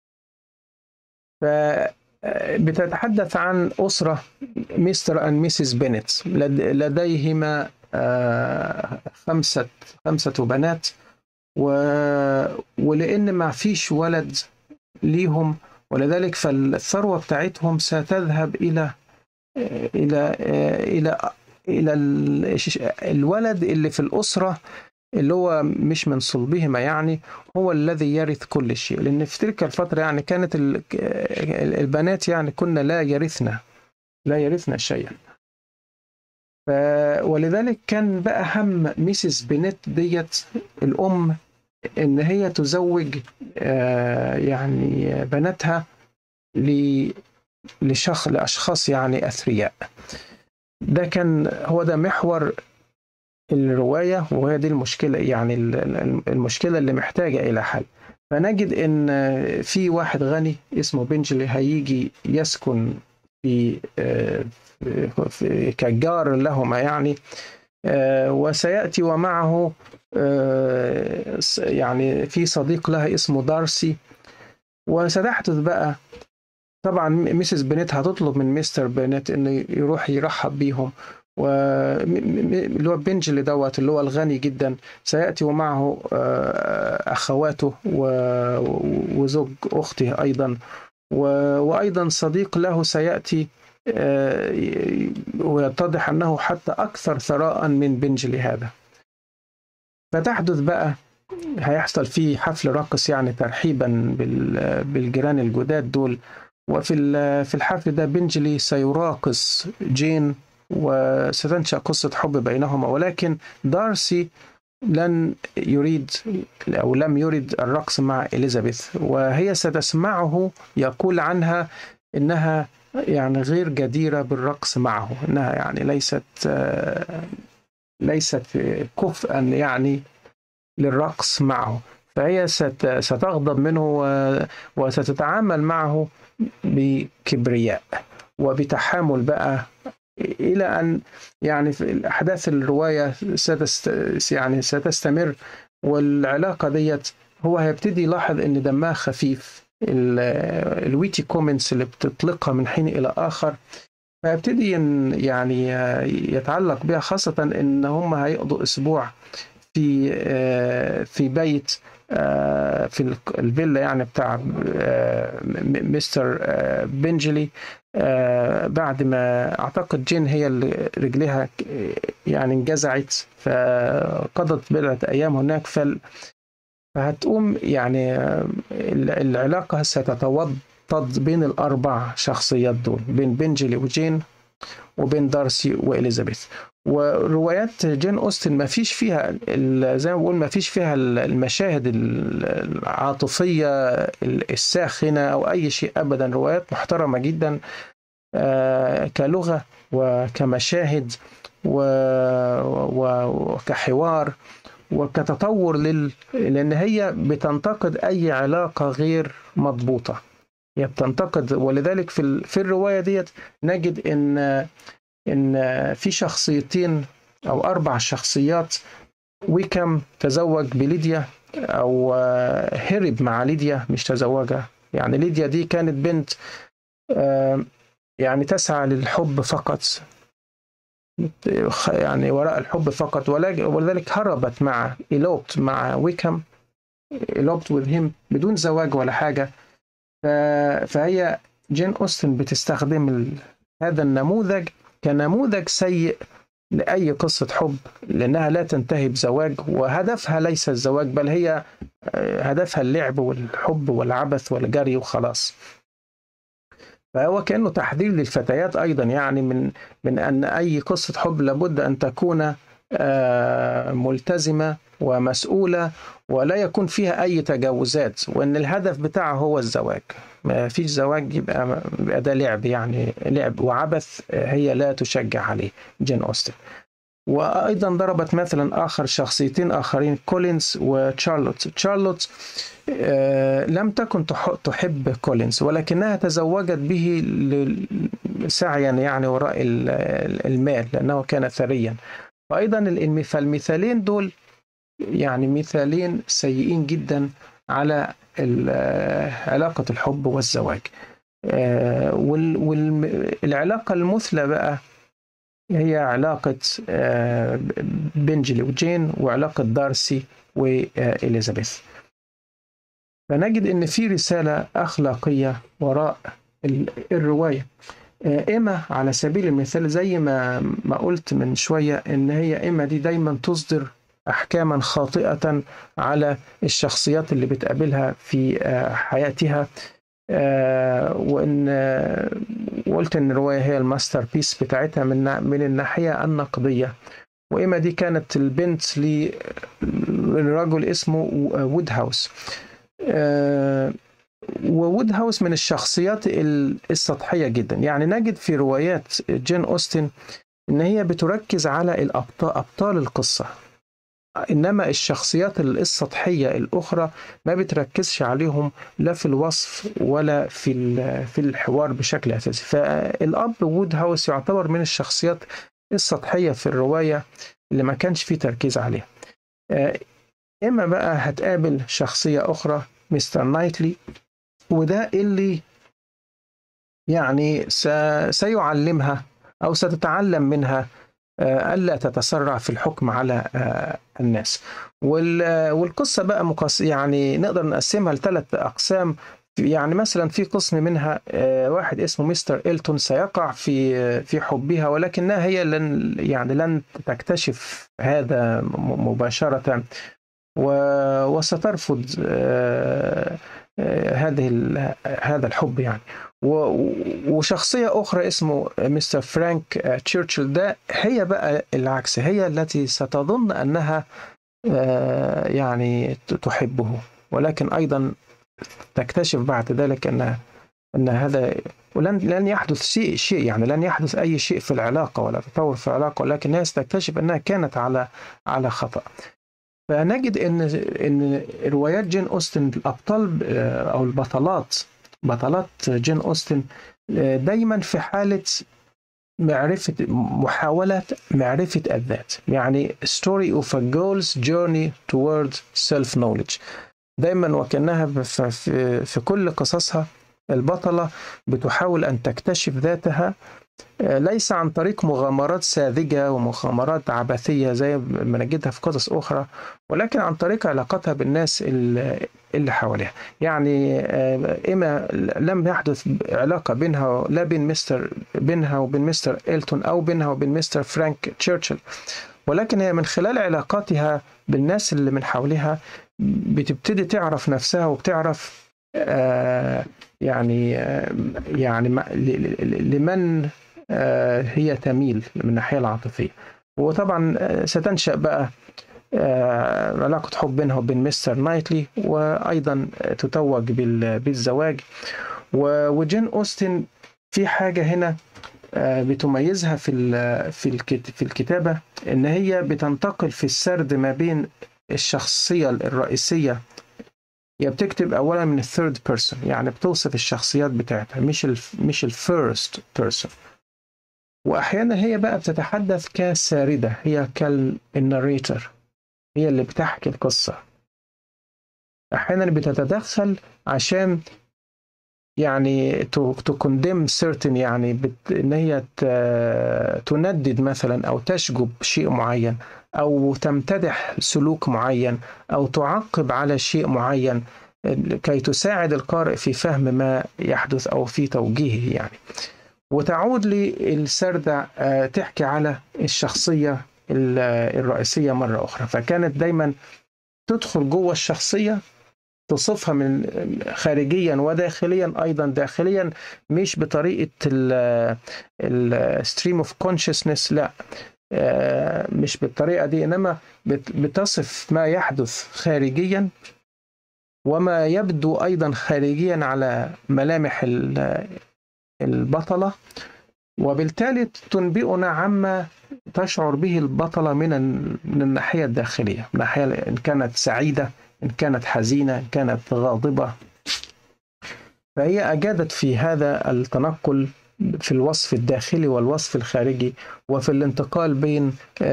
فبتتحدث عن أسرة مستر أند ميسيس بينت، لديهما خمسة خمسة بنات، و... ولأن ما فيش ولد ليهم ولذلك فالثروة بتاعتهم ستذهب إلى إلى إلى إلى الولد اللي في الأسرة اللي هو مش من صلبهما، يعني هو الذي يرث كل شيء، لأن في تلك الفترة يعني كانت البنات يعني كنا لا يرثنا لا يرثنا شيئا. ولذلك كان بقى هم ميسيس بينت ديت الأم إن هي تزوج يعني بناتها لشخص لأشخاص يعني أثرياء. ده كان هو ده محور الرواية، وهي دي المشكلة، يعني المشكلة اللي محتاجة إلى حل. فنجد إن في واحد غني اسمه بنجلي هيجي يسكن في, في كجار لهما يعني، وسيأتي ومعه يعني في صديق لها اسمه دارسي، وستحدث بقى طبعا ميسيس بينت هتطلب من مستر بينت انه يروح يرحب بيهم، واللي هو بنجلي دوت اللي هو الغني جدا سيأتي ومعه أخواته وزوج أخته أيضا، وأيضا صديق له سيأتي ويتضح أنه حتى أكثر ثراء من بنجلي هذا. فتحدث بقى هيحصل فيه حفل رقص يعني ترحيبا بالجيران الجداد دول، وفي في الحفل ده بنجلي سيراقص جين وستنشأ قصة حب بينهما، ولكن دارسي لن يريد أو لم يرد الرقص مع إليزابيث، وهي ستسمعه يقول عنها إنها يعني غير جديرة بالرقص معه، إنها يعني ليست ليست كفءا يعني للرقص معه. فهي ستغضب منه وستتعامل معه بكبرياء وبتحامل بقى، إلى أن يعني في الأحداث الرواية ستست يعني ستستمر، والعلاقة ديت هو هيبتدي يلاحظ إن دمها خفيف، الويتي كومنتس اللي بتطلقها من حين إلى آخر، فيبتدي يعني يتعلق بها، خاصة إن هم هيقضوا أسبوع في في بيت في الفيلا يعني بتاع مستر بنجلي، بعد ما أعتقد جين هي اللي رجلها يعني انجزعت، فقضت بضعة أيام هناك، فهتقوم يعني العلاقة ستتوطد بين الأربع شخصيات دول، بين بنجلي وجين وبين دارسي وإليزابيث. وروايات جين أوستن ما فيش فيها زي ما بقول ما فيش فيها المشاهد العاطفية الساخنة أو أي شيء أبدا، روايات محترمة جدا كلغة وكمشاهد وكحوار وكتطور لل... لأن هي بتنتقد أي علاقة غير مضبوطة، هي بتنتقد. ولذلك في ال... في الرواية ديت نجد إن إن في شخصيتين أو أربع شخصيات. ويكام تزوج بليديا أو هرب مع ليديا، مش تزوجها، يعني ليديا دي كانت بنت يعني تسعى للحب فقط، يعني وراء الحب فقط، ولذلك هربت مع إلوبت مع ويكام، إلوبت with him بدون زواج ولا حاجة. فهي جين أوستن بتستخدم هذا النموذج كنموذج سيء لأي قصة حب، لأنها لا تنتهي بزواج، وهدفها ليس الزواج، بل هي هدفها اللعب والحب والعبث والجري وخلاص. فهو كأنه تحذير للفتيات أيضا، يعني من من أن أي قصة حب لابد أن تكون ملتزمة ومسؤولة، ولا يكون فيها أي تجاوزات، وأن الهدف بتاعه هو الزواج. ما فيش زواج يبقى, يبقى ده لعب، يعني لعب وعبث هي لا تشجع عليه جين أوستن. وأيضا ضربت مثلا آخر شخصيتين آخرين، كولينز وتشارلوت. تشارلوت آه لم تكن تحب كولينز، ولكنها تزوجت به سعيا يعني وراء المال، لأنه كان ثريا. وأيضا فالمثالين دول يعني مثالين سيئين جدا على علاقة الحب والزواج. آه والعلاقة المثلى بقى هي علاقة بنجلي وجين، وعلاقة دارسي وإليزابيث. فنجد أن في رسالة أخلاقية وراء الرواية. إيما على سبيل المثال، زي ما ما قلت من شوية، أن هي إيما دي دايما تصدر أحكاما خاطئة على الشخصيات اللي بتقابلها في حياتها، آه وإن آه وقلت إن الرواية هي الماستر بيس بتاعتها من من الناحية النقدية. وإما دي كانت البنت للرجل اسمه وودهاوس. آه وودهاوس من الشخصيات السطحية جدا، يعني نجد في روايات جين أوستن إن هي بتركز على الأبطال أبطال القصة، إنما الشخصيات السطحية الأخرى ما بتركزش عليهم لا في الوصف ولا في في الحوار بشكل أساسي. فالأب وودهاوس يعتبر من الشخصيات السطحية في الرواية اللي ما كانش فيه تركيز عليها. إما بقى هتقابل شخصية أخرى مستر نايتلي، وده اللي يعني سيعلمها أو ستتعلم منها ألا تتسرع في الحكم على الناس. والقصة بقى مقص يعني نقدر نقسمها لثلاث أقسام يعني مثلا في قسم منها واحد اسمه مستر إلتون سيقع في في حبها، ولكنها هي لن يعني لن تكتشف هذا مباشرة، وسترفض هذه هذا الحب يعني. وشخصية أخرى اسمه مستر فرانك تشرشل، ده هي بقى العكس، هي التي ستظن أنها يعني تحبه، ولكن أيضا تكتشف بعد ذلك أن أن هذا ولن لن يحدث شيء شيء يعني لن يحدث أي شيء في العلاقة ولا تطور في العلاقة، ولكنها ستكتشف أنها كانت على على خطأ. فنجد ان ان روايات جين اوستن الابطال او البطلات بطلات جين اوستن دايما في حاله معرفه محاوله معرفه الذات، يعني story of a girl's journey toward self knowledge. دايما وكانها في في كل قصصها البطله بتحاول ان تكتشف ذاتها، ليس عن طريق مغامرات ساذجة ومغامرات عبثية زي ما نجدها في قصص أخرى، ولكن عن طريق علاقتها بالناس اللي حواليها. يعني إما لم يحدث علاقة بينها لا بين مستر بينها وبين مستر إلتون أو بينها وبين مستر فرانك تشرشل، ولكن هي من خلال علاقاتها بالناس اللي من حولها بتبتدي تعرف نفسها وبتعرف آه يعني آه يعني لمن هي تميل من الناحية العاطفية. وطبعا ستنشأ بقى علاقة حب بينها وبين مستر نايتلي، وأيضا تتوج بالزواج. وجين أوستن في حاجة هنا بتميزها في في الكتابة، إن هي بتنتقل في السرد ما بين الشخصية الرئيسية، هي بتكتب أولا من الثيرد بيرسون، يعني بتوصف الشخصيات بتاعتها مش ال مش الفيرست بيرسون. وأحيانا هي بقى بتتحدث كساردة، هي كالناريتور، هي اللي بتحكي القصة. أحيانا بتتدخل عشان يعني to condemn certain، يعني بت... إن هي ت... تندد مثلا أو تشجب شيء معين، أو تمتدح سلوك معين، أو تعقب على شيء معين كي تساعد القارئ في فهم ما يحدث أو في توجيهه يعني. وتعود للسردة تحكي على الشخصية الرئيسية مرة أخرى، فكانت دايما تدخل جوه الشخصية تصفها من خارجيا وداخليا أيضا. داخليا مش بطريقة الستريم اوف كونشسنس، لا مش بالطريقة دي، إنما بتصف ما يحدث خارجيا وما يبدو أيضا خارجيا على ملامح البطلة، وبالتالي تنبئنا عما تشعر به البطلة من من الناحية الداخلية، من الناحية إن كانت سعيدة، إن كانت حزينة، إن كانت غاضبة. فهي أجادت في هذا التنقل في الوصف الداخلي والوصف الخارجي، وفي الانتقال بين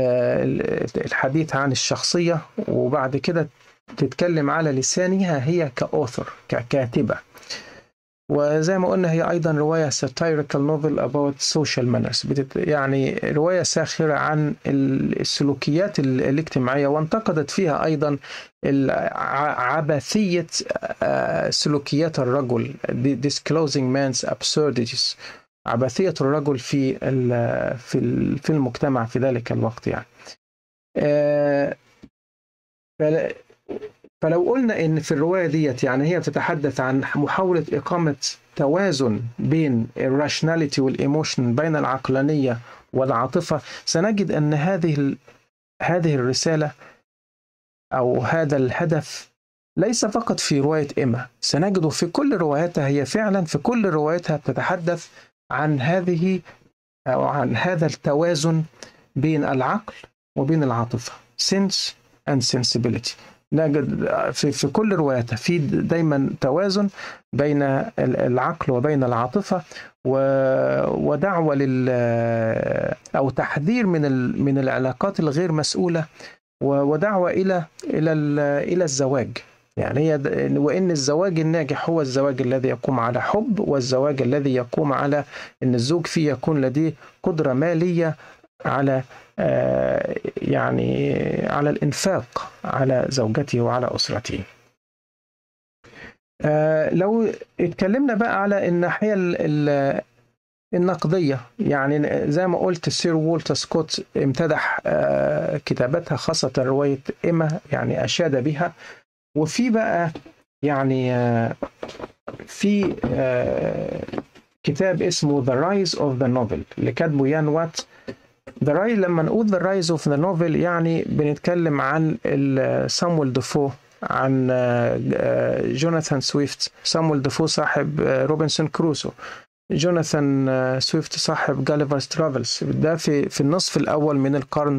الحديث عن الشخصية وبعد كده تتكلم على لسانها هي كأوثر، ككاتبة. وزي ما قلنا هي أيضا رواية satirical novel about social manners، يعني رواية ساخرة عن السلوكيات الاجتماعية، وانتقدت فيها أيضا عبثية سلوكيات الرجل، disclosing man's absurdities، عبثية الرجل في في في المجتمع في ذلك الوقت يعني. فلو قلنا إن في الرواية ديت يعني هي بتتحدث عن محاولة إقامة توازن بين الراشناليتي والإيموشن، بين العقلانية والعاطفة، سنجد أن هذه هذه الرسالة أو هذا الهدف ليس فقط في رواية إيما، سنجده في كل رواياتها. هي فعلا في كل رواياتها بتتحدث عن هذه أو عن هذا التوازن بين العقل وبين العاطفة، sense and sensibility. نجد في في كل رواياتها في دايما توازن بين العقل وبين العاطفة، ودعوة لل أو تحذير من من العلاقات الغير مسؤولة، ودعوة إلى إلى إلى الزواج. يعني هي وإن الزواج الناجح هو الزواج الذي يقوم على حب، والزواج الذي يقوم على إن الزوج فيه يكون لديه قدرة مالية على يعني على الإنفاق على زوجته وعلى أسرته. آه لو اتكلمنا بقى على الناحية النقدية، يعني زي ما قلت سير والتر سكوت امتدح آه كتاباتها، خاصة رواية إيما، يعني أشاد بها. وفي بقى يعني آه في آه كتاب اسمه The Rise of the Novel اللي كاتبه يان وات. The Rise، لما نقول The Rise of the Novel يعني بنتكلم عن سامويل ديفو، عن جوناثان سويفت. سامويل ديفو صاحب روبنسون كروسو، جوناثان سويفت صاحب جاليفرز ترافلز. ده في في النصف الأول من القرن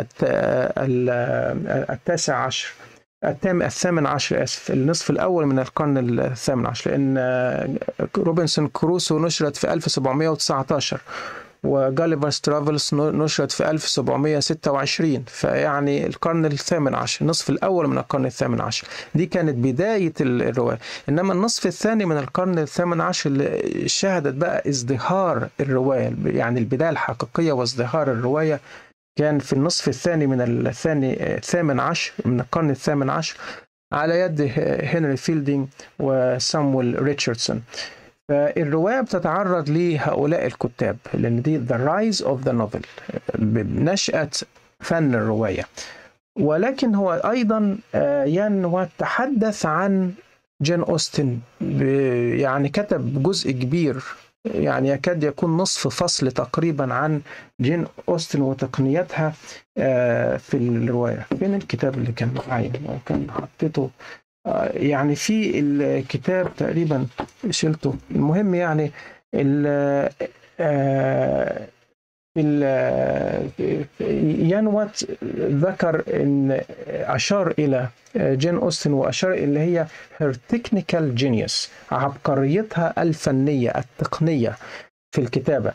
التاسع عشر، الثامن الثامن عشر آسف، النصف الأول من القرن الثامن عشر، لأن روبنسون كروسو نشرت في ألف وسبعمائة وتسعة عشر وجاليفرز ترافلز نشرت في ألف وسبعمائة وستة وعشرين. فيعني القرن الثامن عشر، النصف الأول من القرن الثامن عشر، دي كانت بداية الرواية. إنما النصف الثاني من القرن الثامن عشر اللي شهدت بقى ازدهار الرواية، يعني البداية الحقيقية وازدهار الرواية كان في النصف الثاني من الثاني الثامن عشر من القرن الثامن عشر على يد هنري فيلدينج وسامويل ريتشاردسون. فالرواية بتتعرض لهؤلاء الكتاب، لأن دي The Rise of the Novel، بنشأة فن الرواية. ولكن هو أيضا يان وات تحدث عن جين أوستن، يعني كتب جزء كبير، يعني يكاد يكون نصف فصل تقريبا عن جين أوستن وتقنيتها في الرواية. فين الكتاب اللي كان معايا؟ كان حطيته يعني في الكتاب تقريبا شلته. المهم يعني ال يان وات ذكر ان اشار الى جين اوستن، واشار اللي هي her technical genius، عبقريتها الفنيه التقنيه في الكتابه.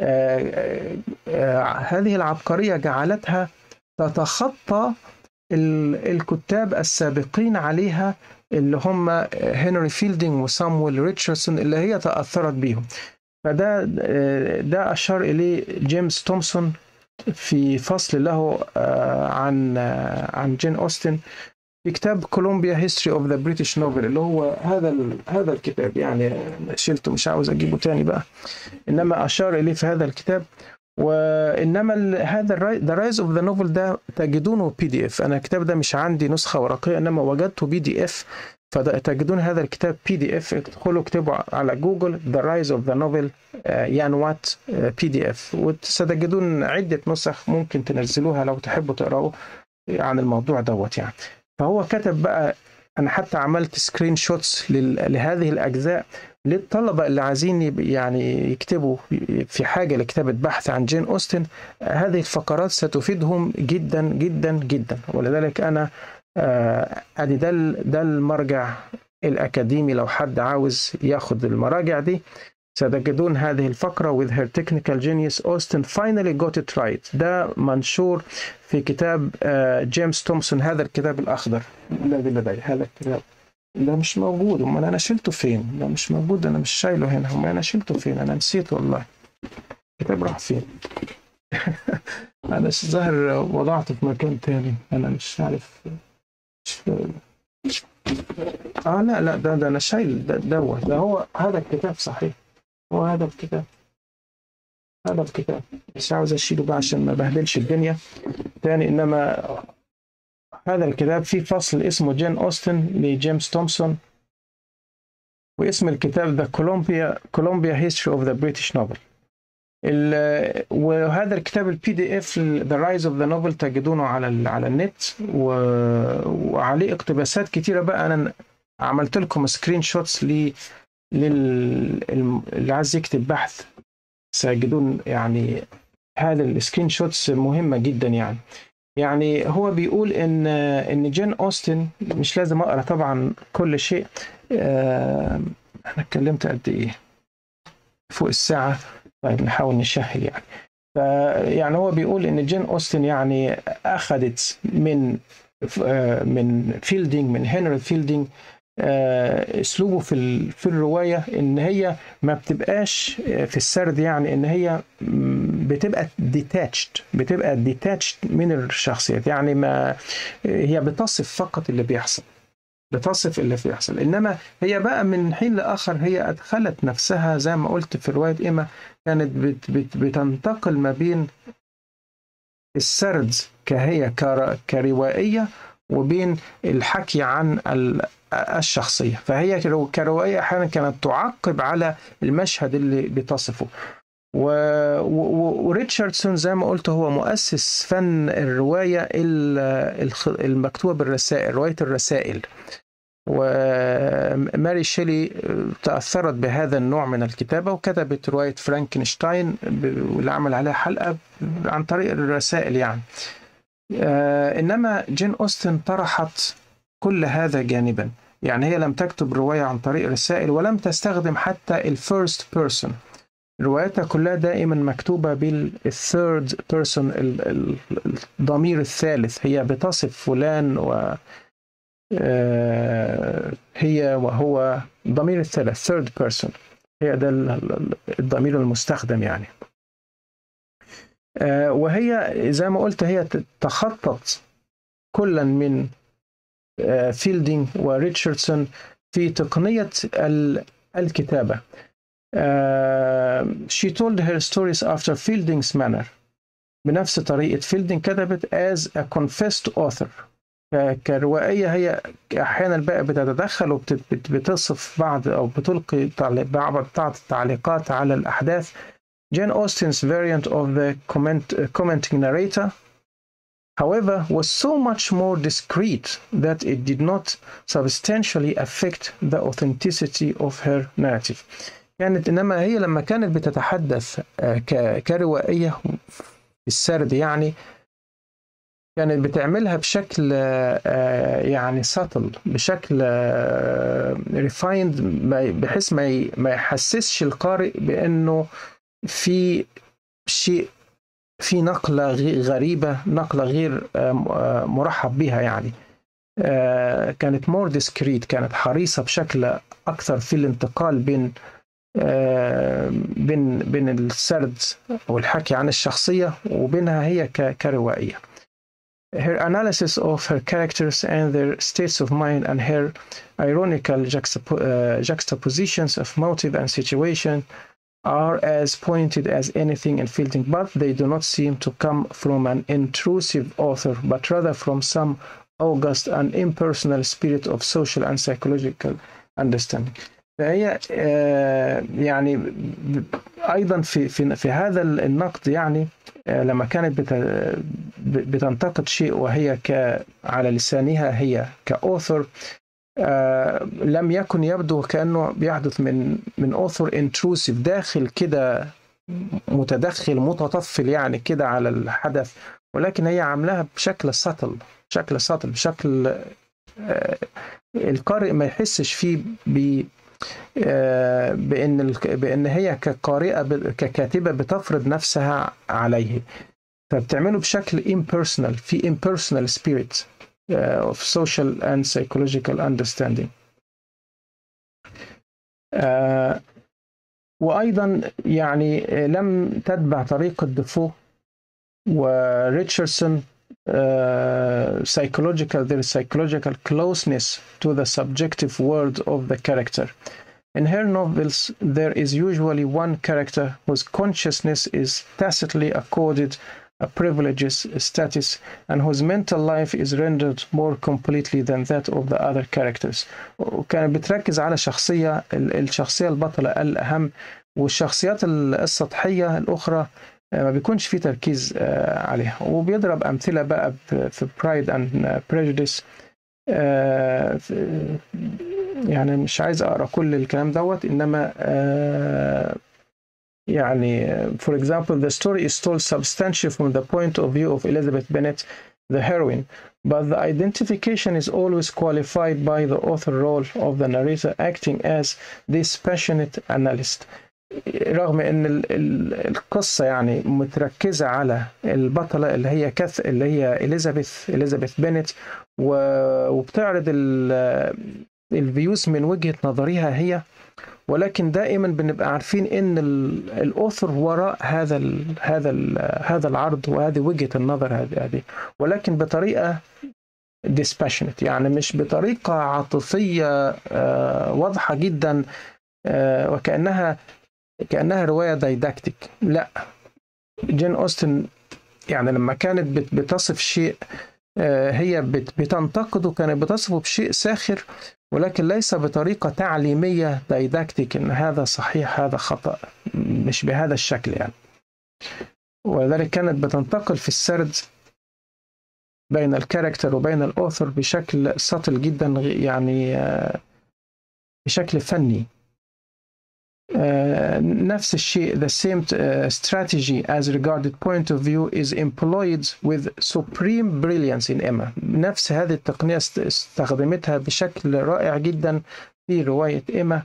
هذه العبقريه جعلتها تتخطى الكتاب السابقين عليها اللي هم هنري فيلدينج وسامويل ريتشاردسون اللي هي تأثرت بيهم. فده ده أشار إليه جيمس تومسون في فصل له عن عن جين أوستن في كتاب كولومبيا هيستوري اوف ذا بريتش نوفل، اللي هو هذا هذا الكتاب. يعني شلته، مش عاوز اجيبه تاني بقى، انما اشار اليه في هذا الكتاب. وانما هذا ذا رايز اوف ذا نوفل ده تجدونه بي دي اف. انا الكتاب ده مش عندي نسخه ورقيه، انما وجدته بي دي اف، فتجدون هذا الكتاب بي دي اف. ادخلوا اكتبوا على جوجل ذا رايز اوف ذا نوفل يان وات بي دي اف، وستجدون عده نسخ ممكن تنزلوها لو تحبوا تقراوا عن الموضوع دوت يعني. فهو كتب بقى، انا حتى عملت سكرين شوتس لهذه الاجزاء للطلبة اللي عايزين يعني يكتبوا في حاجة لكتابة بحث عن جين أوستن. هذه الفقرات ستفيدهم جدا جدا جدا، ولذلك أنا أدي ده ده المرجع الأكاديمي لو حد عاوز ياخد المراجع دي. ستجدون هذه الفقرة with her technical genius Austin finally got it right. ده منشور في كتاب جيمس تومسون، هذا الكتاب الأخضر الذي لدي. هذا الكتاب ده مش موجود، امال انا شلته فين؟ ده مش موجود، انا مش شايله هنا. امال انا شلته فين؟ انا نسيته والله. الكتاب راح فين؟ انا ظاهر وضعته في مكان تاني، انا مش عارف. مش... اه لا لا ده ده انا شايل ده دوت ده, ده هو هذا الكتاب صحيح، هو هذا الكتاب هذا الكتاب مش عاوز اشيله بقى عشان ما بهدلش الدنيا تاني. انما هذا الكتاب فيه فصل اسمه جين أوستن لجيمس تومسون، واسم الكتاب The Columbia Columbia History of the British Novel. وهذا الكتاب البي دي اف The Rise of the Novel تجدونه على على النت، وعليه اقتباسات كتيرة بقى. أنا عملت لكم سكرين شوتس ل اللي عايز يكتب بحث سيجدون يعني هذا السكرين شوتس مهمة جدا. يعني يعني هو بيقول ان ان جين اوستن، مش لازم اقرا طبعا كل شيء. آه انا اتكلمت قد ايه؟ فوق الساعه. طيب نحاول نشهل يعني. فيعني هو بيقول ان جين اوستن يعني اخذت من آه من فيلدينج، من هنري فيلدينج، آه اسلوبه في في الروايه ان هي ما بتبقاش في السرد، يعني ان هي بتبقى ديتاتشد بتبقى ديتاتشد من الشخصيات، يعني ما هي بتصف فقط اللي بيحصل. بتصف اللي بيحصل. إنما هي بقى من حين لآخر هي أدخلت نفسها زي ما قلت في رواية إيما، كانت بت بت بتنتقل ما بين السرد كهي كروائية وبين الحكي عن الشخصية. فهي كروائية أحيانا كانت تعقب على المشهد اللي بتصفه. وريتشاردسون زي ما قلت هو مؤسس فن الرواية المكتوبة بالرسائل، رواية الرسائل. وماري شيلي تأثرت بهذا النوع من الكتابة وكتبت رواية فرانكنشتاين واللي عمل عليها حلقة عن طريق الرسائل يعني. إنما جين أوستن طرحت كل هذا جانبا، يعني هي لم تكتب رواية عن طريق رسائل ولم تستخدم حتى الفيرست بيرسون. رواياتها كلها دائما مكتوبة بالثيرد بيرسون، الضمير الثالث. هي بتصف فلان و هي وهو ضمير الثالث third person، هي ده الضمير المستخدم يعني. وهي زي ما قلت هي تخطط كلا من فيلدينج وريتشاردسون في تقنية الكتابة. she told her stories after Fielding's manner، بنفس طريقة فيلدينج كتبت as a confessed author. كروائية هي أحيانا بقى بتتدخل وبتصف بعض أو بتلقي بعض التعليقات على الأحداث. Jane Austen's variant of the comment, commenting narrator, however, was so much more discreet that it did not substantially affect the authenticity of her narrative. كانت إنما هي لما كانت بتتحدث كروائية في السرد يعني كانت بتعملها بشكل يعني ساتل، بشكل ريفايند، بحيث ما يحسسش القارئ بأنه في شيء، في نقلة غريبة، نقلة غير مرحب بها يعني. كانت مور ديسكريت، كانت حريصة بشكل أكثر في الانتقال بين بين بين السرد والحكي عن الشخصية وبينها هي كروائية. Her analysis of her characters and their states of mind and her ironical juxtap- uh, juxtapositions of motive and situation are as pointed as anything in Fielding, but they do not seem to come from an intrusive author, but rather from some august and impersonal spirit of social and psychological understanding. فهي يعني أيضا في في في هذا النقد يعني لما كانت بتنتقد شيء وهي ك على لسانها هي كأوثر، لم يكن يبدو كأنه بيحدث من من أوثر انتروسيف، داخل كده متدخل متطفل يعني كده على الحدث، ولكن هي عاملاها بشكل سطل، بشكل سطل بشكل القارئ ما يحسش فيه ب بأن بأن هي كقارئة ككاتبة بتفرض نفسها عليه، فبتعمله بشكل impersonal، في impersonal spirit of social and psychological understanding. وأيضا يعني لم تتبع طريقة ديفو وريتشاردسون psychological their psychological closeness to the subjective world of the character. In her novels, there is usually one character whose consciousness is tacitly accorded a privileged status and whose mental life is rendered more completely than that of the other characters. وكانت بتركز على شخصية الشخصية البطلة الأهم، والشخصيات السطحية الأخرى ما بيكونش في تركيز عليها. وبيضرب أمثلة بقى في Pride and Prejudice. يعني مش عايز أقرأ كل الكلام دوت، إنما يعني for example the story is told substantially from the point of view of Elizabeth Bennet, the heroine, but the identification is always qualified by the author role of the narrator acting as this passionate analyst. رغم ان القصه يعني متركزه على البطله اللي هي كث اللي هي اليزابيث اليزابيث بنت، وبتعرض الفيوز من وجهه نظرها هي، ولكن دائما بنبقى عارفين ان الاوثر وراء هذا ال هذا ال هذا العرض وهذه وجهه النظر هذه، ولكن بطريقه dispassionate، يعني مش بطريقة عاطفية واضحة جدا وكأنها كأنها رواية دايداكتيك. لا، جين أوستن يعني لما كانت بتصف شيء هي بتنتقده، كانت بتصفه بشيء ساخر، ولكن ليس بطريقة تعليمية دايداكتيك إن هذا صحيح هذا خطأ، مش بهذا الشكل يعني. ولذلك كانت بتنتقل في السرد بين الكاركتر وبين الأوثر بشكل سطل جدا، يعني بشكل فني. نفس الشيء the same strategy as regarded point of view is employed with supreme brilliance in Emma. نفس هذه التقنية استخدمتها بشكل رائع جدا في رواية إيما.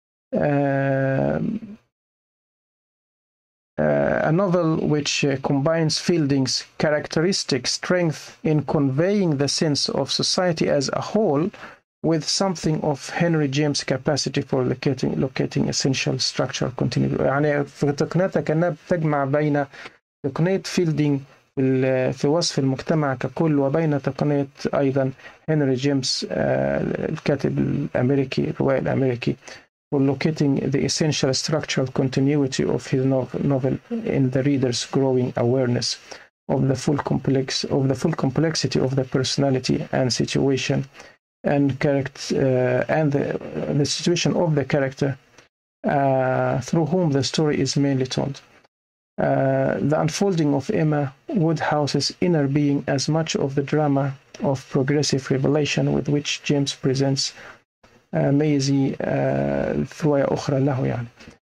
Uh, a novel which uh, combines Fielding's characteristic strength in conveying the sense of society as a whole with something of Henry James' capacity for locating, locating essential structural continuity. يعني في تقنيتها كأنها بتجمع بين تقنية فيلدينج في وصف المجتمع ككل وبين تقنية أيضا هنري جيمس الكاتب الأمريكي الروائي الأمريكي for locating the essential structural continuity of his novel in the reader's growing awareness of the full complex of the full complexity of the personality and situation and character uh, and the, the situation of the character uh, through whom the story is mainly told. Uh, the unfolding of Emma Woodhouse's inner being as much of the drama of progressive revelation with which James presents ميزي في رواية أخرى له يعني.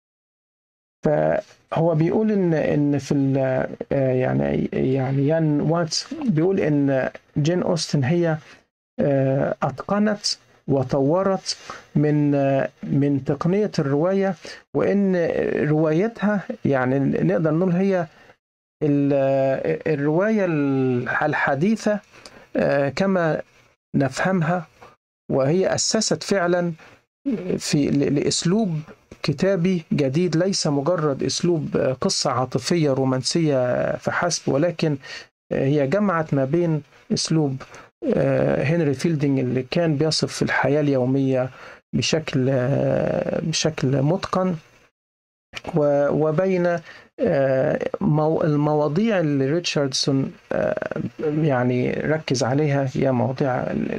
فهو بيقول إن إن في يعني يعني يان واتس بيقول إن جين أوستن هي أتقنت وطورت من من تقنية الرواية، وإن روايتها يعني نقدر نقول هي الرواية الحديثة كما نفهمها، وهي أسست فعلا في لأسلوب كتابي جديد، ليس مجرد أسلوب قصة عاطفية رومانسية فحسب، ولكن هي جمعت ما بين أسلوب هنري فيلدينج اللي كان بيصف الحياة اليومية بشكل بشكل متقن، وبين المواضيع اللي ريتشاردسون يعني ركز عليها، هي مواضيع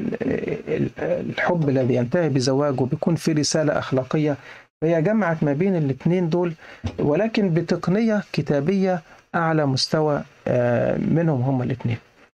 الحب الذي ينتهي بزواجه بيكون في رسالة أخلاقية. فهي جمعت ما بين الاثنين دول، ولكن بتقنية كتابية أعلى مستوى منهم هما الاثنين.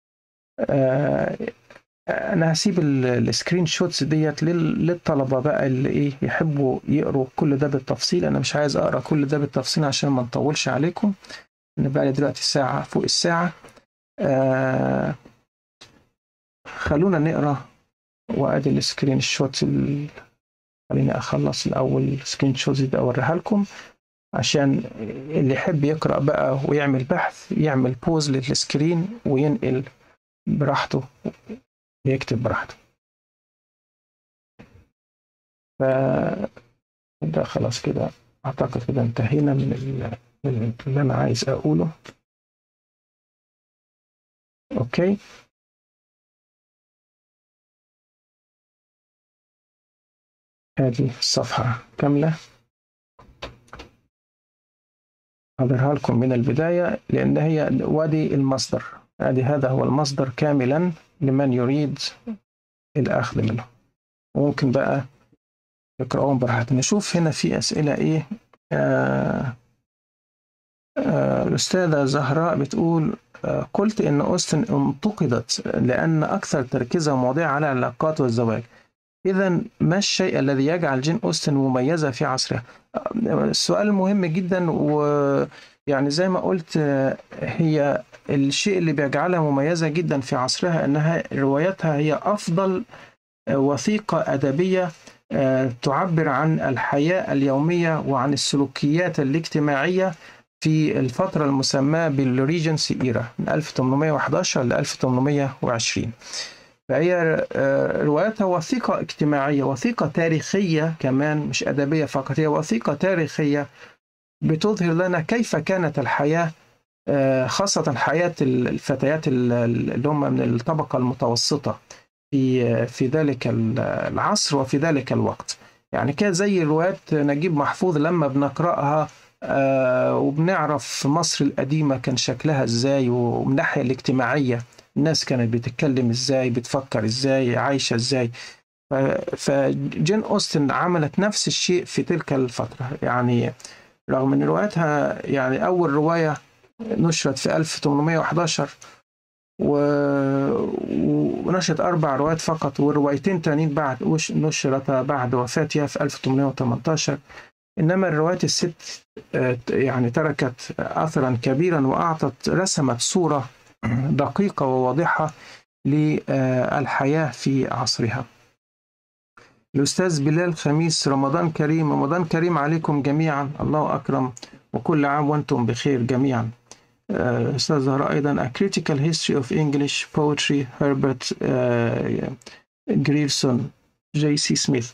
أنا هسيب السكرين شوتس ديت للطلبة بقى اللي إيه يحبوا يقروا كل ده بالتفصيل. أنا مش عايز أقرأ كل ده بالتفصيل عشان ما نطولش عليكم، أنا بقى لي دلوقتي ساعة فوق الساعة. آه خلونا نقرأ وأدي السكرين شوتس ال... خليني أخلص الأول السكرين شوتس دي أوريها لكم عشان اللي يحب يقرأ بقى ويعمل بحث يعمل بوز للسكرين وينقل براحته يكتب براحته. ف ده خلاص كده اعتقد كده انتهينا من اللي انا عايز اقوله. اوكي، هذه الصفحة كاملة أظهرها لكم من البداية لأن هي وادي المصدر، هذه هذا هو المصدر كاملا لمن يريد الأخذ منه، وممكن بقى يقرأون براحتنا. نشوف هنا في أسئلة إيه. آه آه الأستاذة زهراء بتقول آه قلت إن أوستن انتقدت لأن أكثر تركيزها مواضيع على العلاقات والزواج، إذا ما الشيء الذي يجعل جين أوستن مميزة في عصرها؟ السؤال مهم جدا، ويعني زي ما قلت هي الشيء اللي بيجعلها مميزة جدا في عصرها أنها روايتها هي أفضل وثيقة أدبية تعبر عن الحياة اليومية وعن السلوكيات الاجتماعية في الفترة المسماة بالريجنسي إيرا من ألف وثمانمائة وأحد عشر ل ألف وثمانمائة وعشرين. فهي روايتها وثيقة اجتماعية، وثيقة تاريخية كمان، مش أدبية فقط، هي وثيقة تاريخية بتظهر لنا كيف كانت الحياة، خاصة حياة الفتيات اللي هم من الطبقة المتوسطة في في ذلك العصر وفي ذلك الوقت. يعني كان زي روايات نجيب محفوظ لما بنقرأها آه وبنعرف مصر القديمة كان شكلها ازاي، ومن الناحية الاجتماعية الناس كانت بتتكلم ازاي، بتفكر ازاي، عايشة ازاي. فجين أوستن عملت نفس الشيء في تلك الفترة. يعني رغم ان رواياتها، يعني اول رواية نشرت في ألف وثمانمائة وأحد عشر ونشرت أربع روايات فقط، والروايتين تانيين بعد نشرتها بعد وفاتها في ألف وثمانمائة وثمانية عشر. إنما الروايات الست يعني تركت أثرا كبيرا، وأعطت رسمت صورة دقيقة وواضحة للحياة في عصرها. الأستاذ بلال خميس، رمضان كريم. رمضان كريم عليكم جميعا، الله أكرم، وكل عام وأنتم بخير جميعا. أستاذ زهراء أيضا A Critical History of English Poetry هربرت جريرسون جي سي سميث.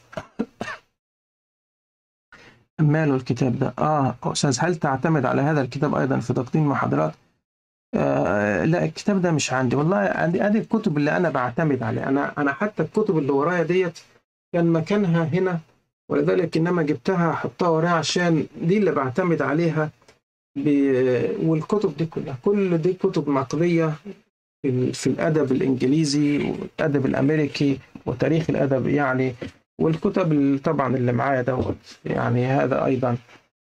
ماله الكتاب ده؟ آه أستاذ، هل تعتمد على هذا الكتاب أيضا في تقديم محاضرات؟ آه لا، الكتاب ده مش عندي والله. عندي هذه الكتب اللي أنا بعتمد عليها. أنا أنا حتى الكتب اللي ورايا ديت كان مكانها هنا، ولذلك إنما جبتها حطها ورايا عشان دي اللي بعتمد عليها. والكتب دي كلها كل دي كتب نقدية في الأدب الإنجليزي والأدب الأمريكي وتاريخ الأدب يعني. والكتب طبعا اللي معايا دوت يعني هذا أيضا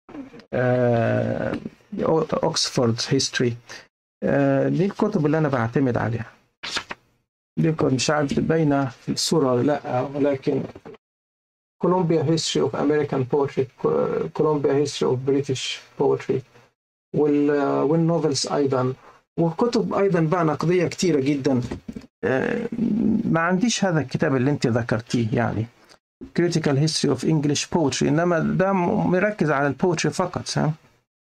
أوكسفورد هيستوري. دي الكتب اللي أنا بعتمد عليها. دي مش عارف باينة في الصورة ولا لا، ولكن Columbia History of American Poetry، Columbia History of British Poetry، والنوفلز أيضا، وكتب أيضا بقى نقدية كتيرة جدا. ما عنديش هذا الكتاب اللي أنت ذكرتيه يعني Critical History of English Poetry، إنما ده مركز على البوتري فقط. ها؟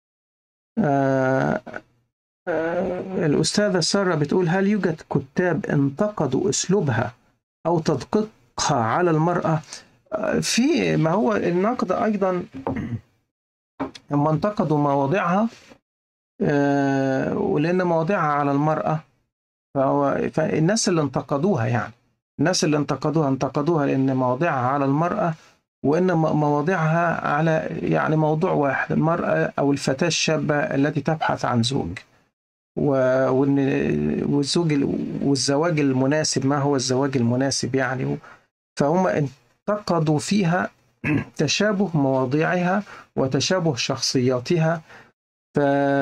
آه آه الأستاذة سارة بتقول هل يوجد كتاب انتقدوا أسلوبها أو تدقيقها على المرأة؟ آه في، ما هو النقد أيضا لما انتقدوا مواضيعها، آه ولأن مواضيعها على المرأة، فهو فالناس اللي انتقدوها يعني الناس اللي انتقدوها انتقدوها لأن مواضيعها على المرأة، وإن مواضيعها على يعني موضوع واحد، المرأة أو الفتاة الشابة التي تبحث عن زوج، والزوج والزواج المناسب. ما هو الزواج المناسب يعني؟ فهم انتقدوا فيها تشابه مواضيعها وتشابه شخصياتها. ف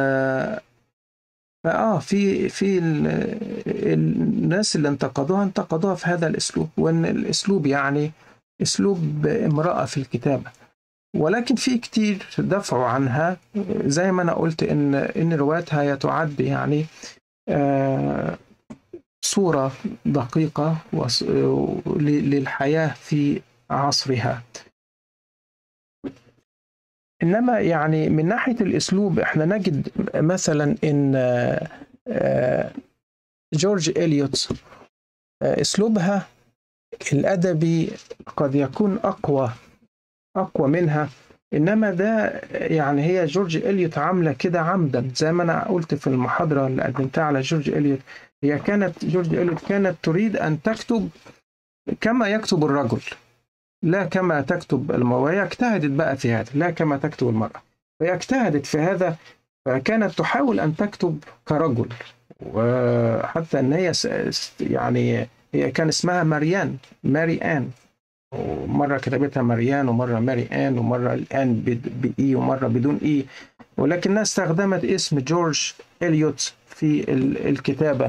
فآه في في الناس اللي انتقدوها انتقدوها في هذا الأسلوب، وأن الأسلوب يعني أسلوب امرأة في الكتابة. ولكن في كتير دفعوا عنها، زي ما أنا قلت إن إن رواياتها تعد يعني آه صورة دقيقة للحياة في عصرها. إنما يعني من ناحية الأسلوب إحنا نجد مثلا إن جورج إليوت أسلوبها الأدبي قد يكون أقوى أقوى منها. إنما ده يعني هي جورج إليوت عاملة كده عمدا، زي ما أنا قلت في المحاضرة اللي قدمتها على جورج إليوت. هي كانت جورج إليوت كانت تريد أن تكتب كما يكتب الرجل لا كما تكتب المرأة، وهي اجتهدت بقى في هذا، لا كما تكتب المرأة، وهي اجتهدت في هذا، فكانت تحاول أن تكتب كرجل. وحتى أن هي يعني هي كان اسمها ماريان ماري آن، ومرة كتبتها ماريان ومرة ماري آن ومرة الآن بإي ومرة بدون إي، ولكنها استخدمت اسم جورج إليوت في الكتابة.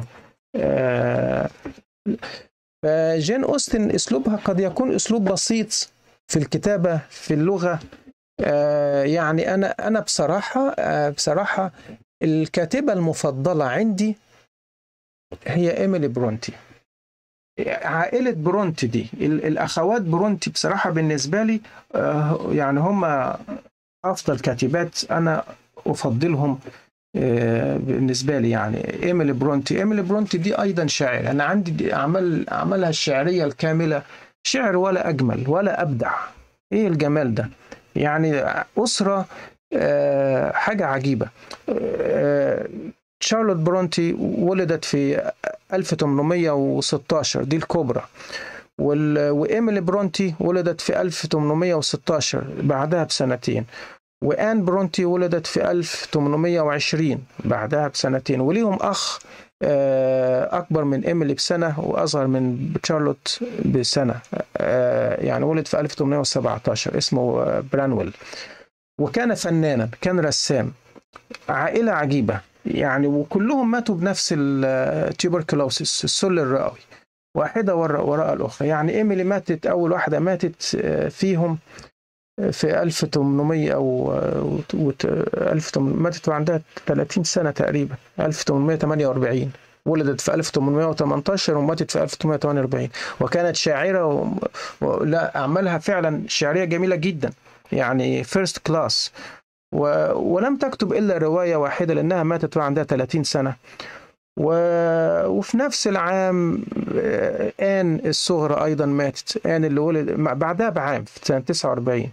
فجين أوستن أسلوبها قد يكون أسلوب بسيط في الكتابة في اللغة. يعني أنا أنا بصراحة بصراحة الكاتبة المفضلة عندي هي إيميلي برونتي. عائلة برونتي دي، الأخوات برونتي بصراحة بالنسبة لي يعني هم أفضل كاتبات أنا أفضلهم بالنسبة لي. يعني إيميلي برونتي إيميلي برونتي دي أيضا شاعر. أنا عندي أعمال أعمالها الشعرية الكاملة شعر ولا أجمل ولا أبدع. إيه الجمال ده يعني؟ أسرة حاجة عجيبة. شارلوت برونتي ولدت في ألف وثمانمائة وستة عشر، دي الكبرى. وإيميلي برونتي ولدت في ألف وثمانمائة وستة عشر بعدها بسنتين. وآن برونتي ولدت في ألف وثمانمائة وعشرين بعدها بسنتين. وليهم أخ أكبر من إيميلي بسنة وأصغر من شارلوت بسنة، يعني ولد في ألف وثمانمائة وسبعة عشر، اسمه برانويل. وكان فنانا، كان رسام. عائلة عجيبة يعني، وكلهم ماتوا بنفس التيوبركلوسيس، السل الرئوي، واحدة وراء الأخرى. يعني إيميلي ماتت، أول واحدة ماتت فيهم في ألف وثمانمائة أو ألف وثمانمائة، ماتت وعندها ثلاثين سنة تقريبا، ألف وثمانمائة وثمانية وأربعين. ولدت في ألف وثمانمائة وثمانية عشر وماتت في ألف وثمانمائة وثمانية وأربعين. وكانت شاعرة و... ولا أعمالها فعلا شعرية جميلة جدا، يعني فيرست كلاس. و... ولم تكتب إلا رواية واحدة لأنها ماتت وعندها ثلاثين سنة. و... وفي نفس العام آن الصغرى أيضا ماتت، آن اللي ولد بعدها بعام في سنة تسعة وأربعين.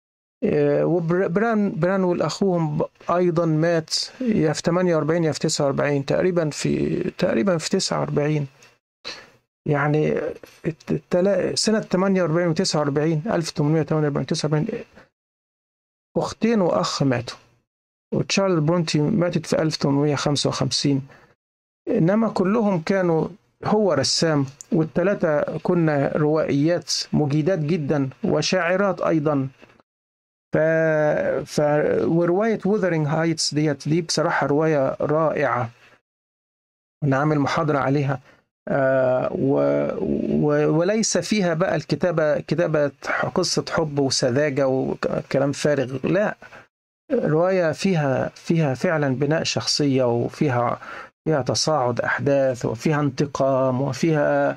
وبران برانويل أخوهم أيضا مات يا في ثمانية وأربعين يا في تسعة وأربعين، تقريبا في تقريبا في تسعة وأربعين. يعني سنة ثمانية وأربعين و تسعة وأربعين، ألف وثمانمائة وثمانية وأربعين تسعة وأربعين، أختين وأخ ماتوا. وتشارلز برونتي ماتت في ألف وثمانمائة وخمسة وخمسين. إنما كلهم كانوا، هو رسام والثلاثة كنا روائيات مجيدات جدا وشاعرات أيضا. ف... ف... ورواية ووذرينج هايتس ديت دي بصراحة رواية رائعة، نعمل محاضرة عليها. آه و... و... وليس فيها بقى الكتابة كتابة قصة حب وسذاجة وكلام فارغ، لا، رواية فيها فيها فعلا بناء شخصية، وفيها فيها تصاعد أحداث، وفيها انتقام، وفيها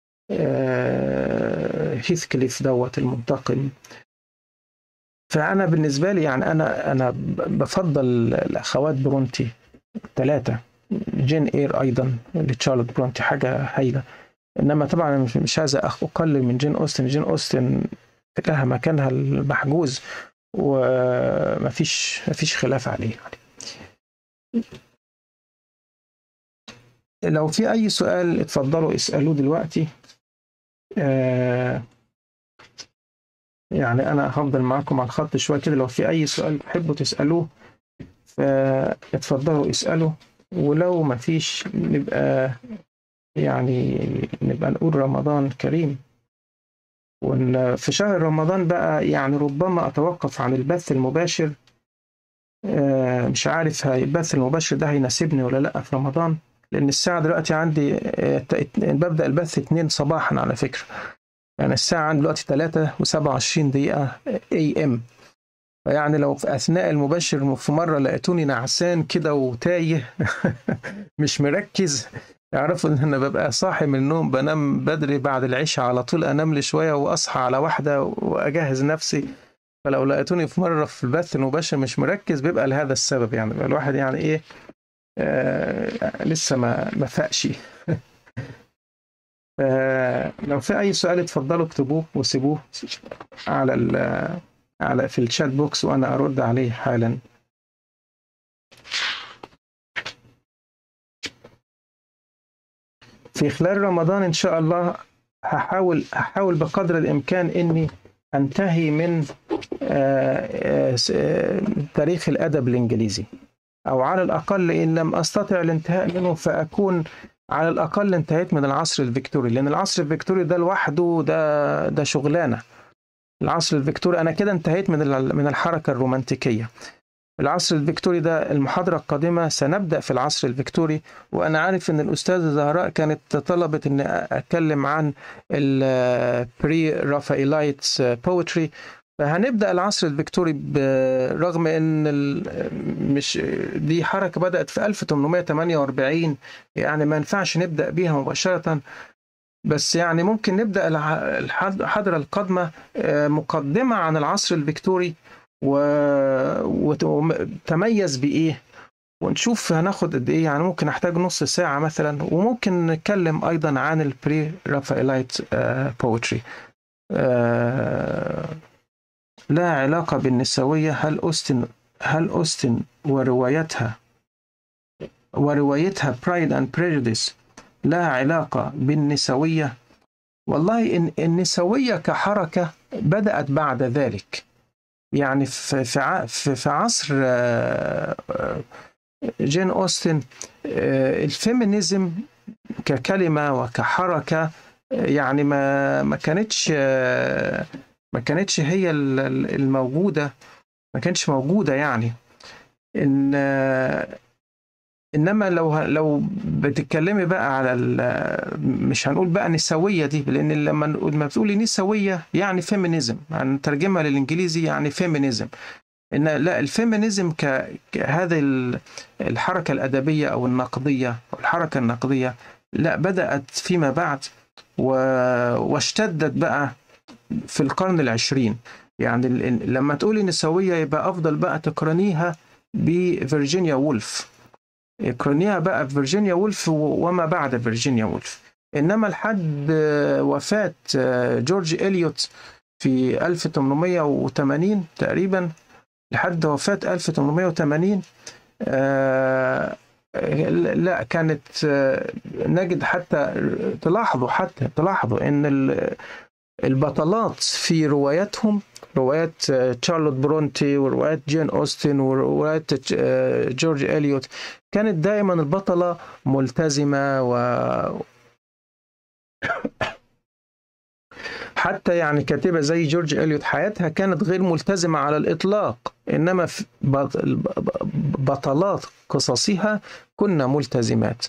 آه هيثكليف دوت المنتقم. فأنا بالنسبة لي يعني أنا أنا بفضل الأخوات برونتي الثلاثة. جين إير أيضا لتشارلوت برونتي حاجة هايلة. إنما طبعا مش مش عايز أقلل من جين أوستن. جين أوستن لها مكانها المحجوز ومفيش مفيش خلاف عليه يعني. لو في أي سؤال اتفضلوا اسألوه دلوقتي. آه يعني أنا هفضل معاكم على الخط شوية كده، لو في أي سؤال تحبوا تسألوه فاتفضلوا اسألوا. ولو ما فيش نبقى يعني نبقى نقول رمضان كريم. وفي شهر رمضان بقى يعني ربما أتوقف عن البث المباشر. آه مش عارف البث المباشر ده هيناسبني ولا لأ في رمضان، لأن الساعة دلوقتي عندي آه ببدأ البث اتنين صباحا على فكرة. يعني الساعة عندي دلوقتي ثلاثة وسبعة وعشرين دقيقة اي ام. يعني لو في أثناء المباشر في مرة لقيتوني نعسان كده وتايه مش مركز، اعرفوا ان انا ببقى صاحي من النوم، بنام بدري بعد العشاء على طول، انام لي شوية واصحى على واحدة واجهز نفسي. فلو لقيتوني في مرة في البث المباشر مش مركز بيبقى لهذا السبب. يعني بقى الواحد يعني ايه آه لسه ما ما فاقش. آه لو في اي سؤال اتفضلوا اكتبوه وسيبوه على ال على في الشات بوكس وانا ارد عليه حالا. في خلال رمضان ان شاء الله هحاول هحاول بقدر الامكان اني انتهي من آآ آآ تاريخ الادب الانجليزي، او على الاقل ان لم استطع الانتهاء منه فاكون على الاقل انتهيت من العصر الفيكتوري، لان العصر الفيكتوري ده لوحده ده ده شغلانه. العصر الفيكتوري انا كده انتهيت من من الحركه الرومانتيكيه. العصر الفيكتوري ده المحاضرة القادمة سنبدأ في العصر الفيكتوري. وأنا عارف أن الأستاذة زهراء كانت طلبت أن أتكلم عن البري رافائيلايت بويتري، فهنبدأ العصر الفيكتوري برغم أن مش دي حركة بدأت في ألف وثمانمائة وثمانية وأربعين، يعني ما ينفعش نبدأ بيها مباشرة، بس يعني ممكن نبدأ الحضرة القادمة مقدمة عن العصر الفيكتوري وتميز بإيه، ونشوف هناخد قد إيه. يعني ممكن نحتاج نص ساعة مثلا. وممكن نتكلم أيضا عن البري رافائيلايت بويتري. لا علاقة بالنسوية. هل أوستن هل أوستن وروايتها وروايتها Pride and Prejudice لها علاقة بالنسوية؟ والله إن النسوية كحركة بدأت بعد ذلك، يعني في في في عصر جين أوستن الفيمينيزم ككلمة وكحركة يعني ما ما كانتش ما كانتش هي الموجودة، ما كانتش موجودة يعني. إن إنما لو لو بتتكلمي بقى على مش هنقول بقى نسوية دي، لأن لما لما بتقولي نسوية يعني فيمينيزم، هنترجمها للإنجليزي يعني فيمينيزم. إن لا، الفيمينيزم كهذه الحركة الأدبية أو النقدية أو الحركة النقدية لا، بدأت فيما بعد واشتدت بقى في القرن العشرين. يعني لما تقولي نسوية يبقى أفضل بقى تقرنيها بفيرجينيا وولف، اقرنيها بقى بفيرجينيا وولف وما بعد فيرجينيا وولف. إنما لحد وفاة جورج إليوت في ألف وثمانمائة وثمانين تقريبا، لحد وفاة ألف وثمانمائة وثمانين آه لا، كانت آه نجد حتى تلاحظوا حتى تلاحظوا إن البطلات في رواياتهم، روايات تشارلوت برونتي وروايات جين أوستن وروايات جورج إليوت، كانت دائما البطلة ملتزمة، و حتى يعني كاتبة زي جورج إليوت حياتها كانت غير ملتزمة على الإطلاق، إنما بطلات قصصها كنا ملتزمات.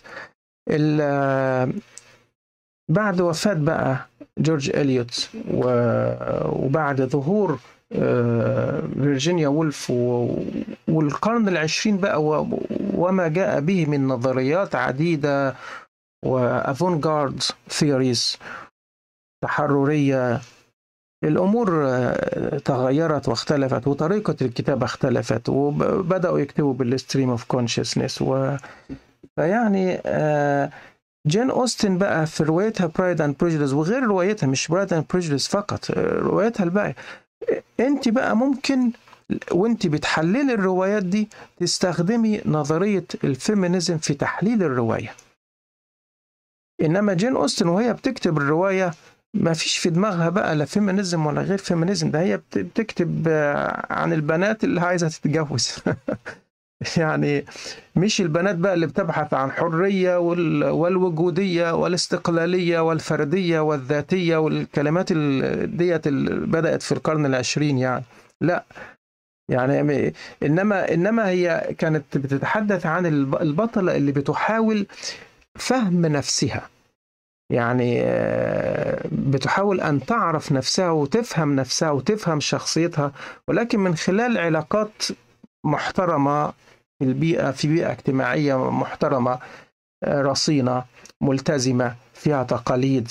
بعد وفاة بقى جورج إليوت وبعد ظهور فيرجينيا وولف والقرن العشرين بقى وما جاء به من نظريات عديدة وأفونغارد ثيوريز تحررية، الأمور تغيرت واختلفت وطريقة الكتابة اختلفت وبدأوا يكتبوا بالستريم اوف كونشسنس. و فيعني جين أوستن بقى في روايتها برايد اند بريجوديس، وغير روايتها مش برايد اند بريجوديس فقط، روايتها الباقية، انت بقى ممكن وانت بتحللي الروايات دي تستخدمي نظرية الفيمينيزم في تحليل الرواية. انما جين أوستن وهي بتكتب الرواية ما فيش في دماغها بقى لا فيمينيزم ولا غير فيمينيزم، ده هي بتكتب عن البنات اللي عايزة تتجوز يعني مش البنات بقى اللي بتبحث عن حرية والوجودية والاستقلالية والفردية والذاتية والكلمات ديت اللي بدأت في القرن العشرين يعني، لا يعني. إنما إنما هي كانت بتتحدث عن البطلة اللي بتحاول فهم نفسها، يعني بتحاول أن تعرف نفسها وتفهم نفسها وتفهم شخصيتها، ولكن من خلال علاقات محترمة في البيئة، في بيئة اجتماعية محترمة رصينة ملتزمة فيها تقاليد،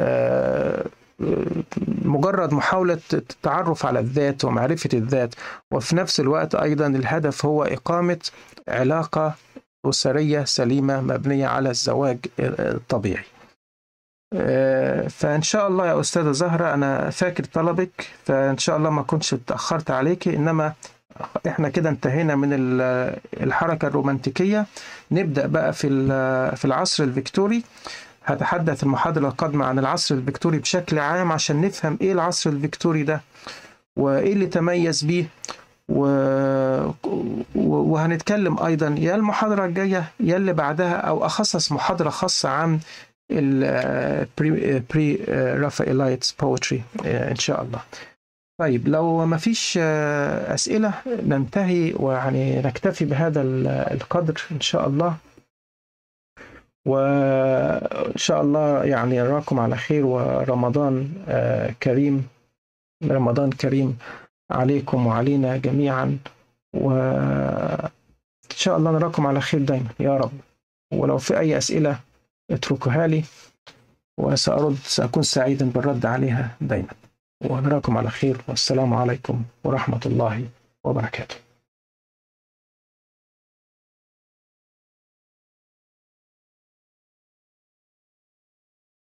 مجرد محاولة التعرف على الذات ومعرفة الذات، وفي نفس الوقت أيضا الهدف هو إقامة علاقة أسرية سليمة مبنية على الزواج الطبيعي. فإن شاء الله يا أستاذة زهرة أنا فاكر طلبك، فإن شاء الله ما كنتش اتأخرت عليك، إنما إحنا كده انتهينا من الحركة الرومانتيكية. نبدأ بقى في في العصر الفيكتوري. هتحدث المحاضرة القادمة عن العصر الفيكتوري بشكل عام عشان نفهم إيه العصر الفيكتوري ده وإيه اللي تميز بيه، و... وهنتكلم أيضا يا المحاضرة الجاية يا اللي بعدها أو أخصص محاضرة خاصة عن البري رافائيلايتس بوتري إن شاء الله. طيب لو ما فيش أسئلة ننتهي ويعني نكتفي بهذا القدر إن شاء الله، وإن شاء الله يعني أراكم على خير، ورمضان كريم، رمضان كريم عليكم وعلينا جميعا، وإن شاء الله نراكم على خير دايما يا رب. ولو في أي أسئلة اتركوها لي وسأرد، سأكون سعيدا بالرد عليها دايما. ونراكم على خير، والسلام عليكم ورحمة الله وبركاته.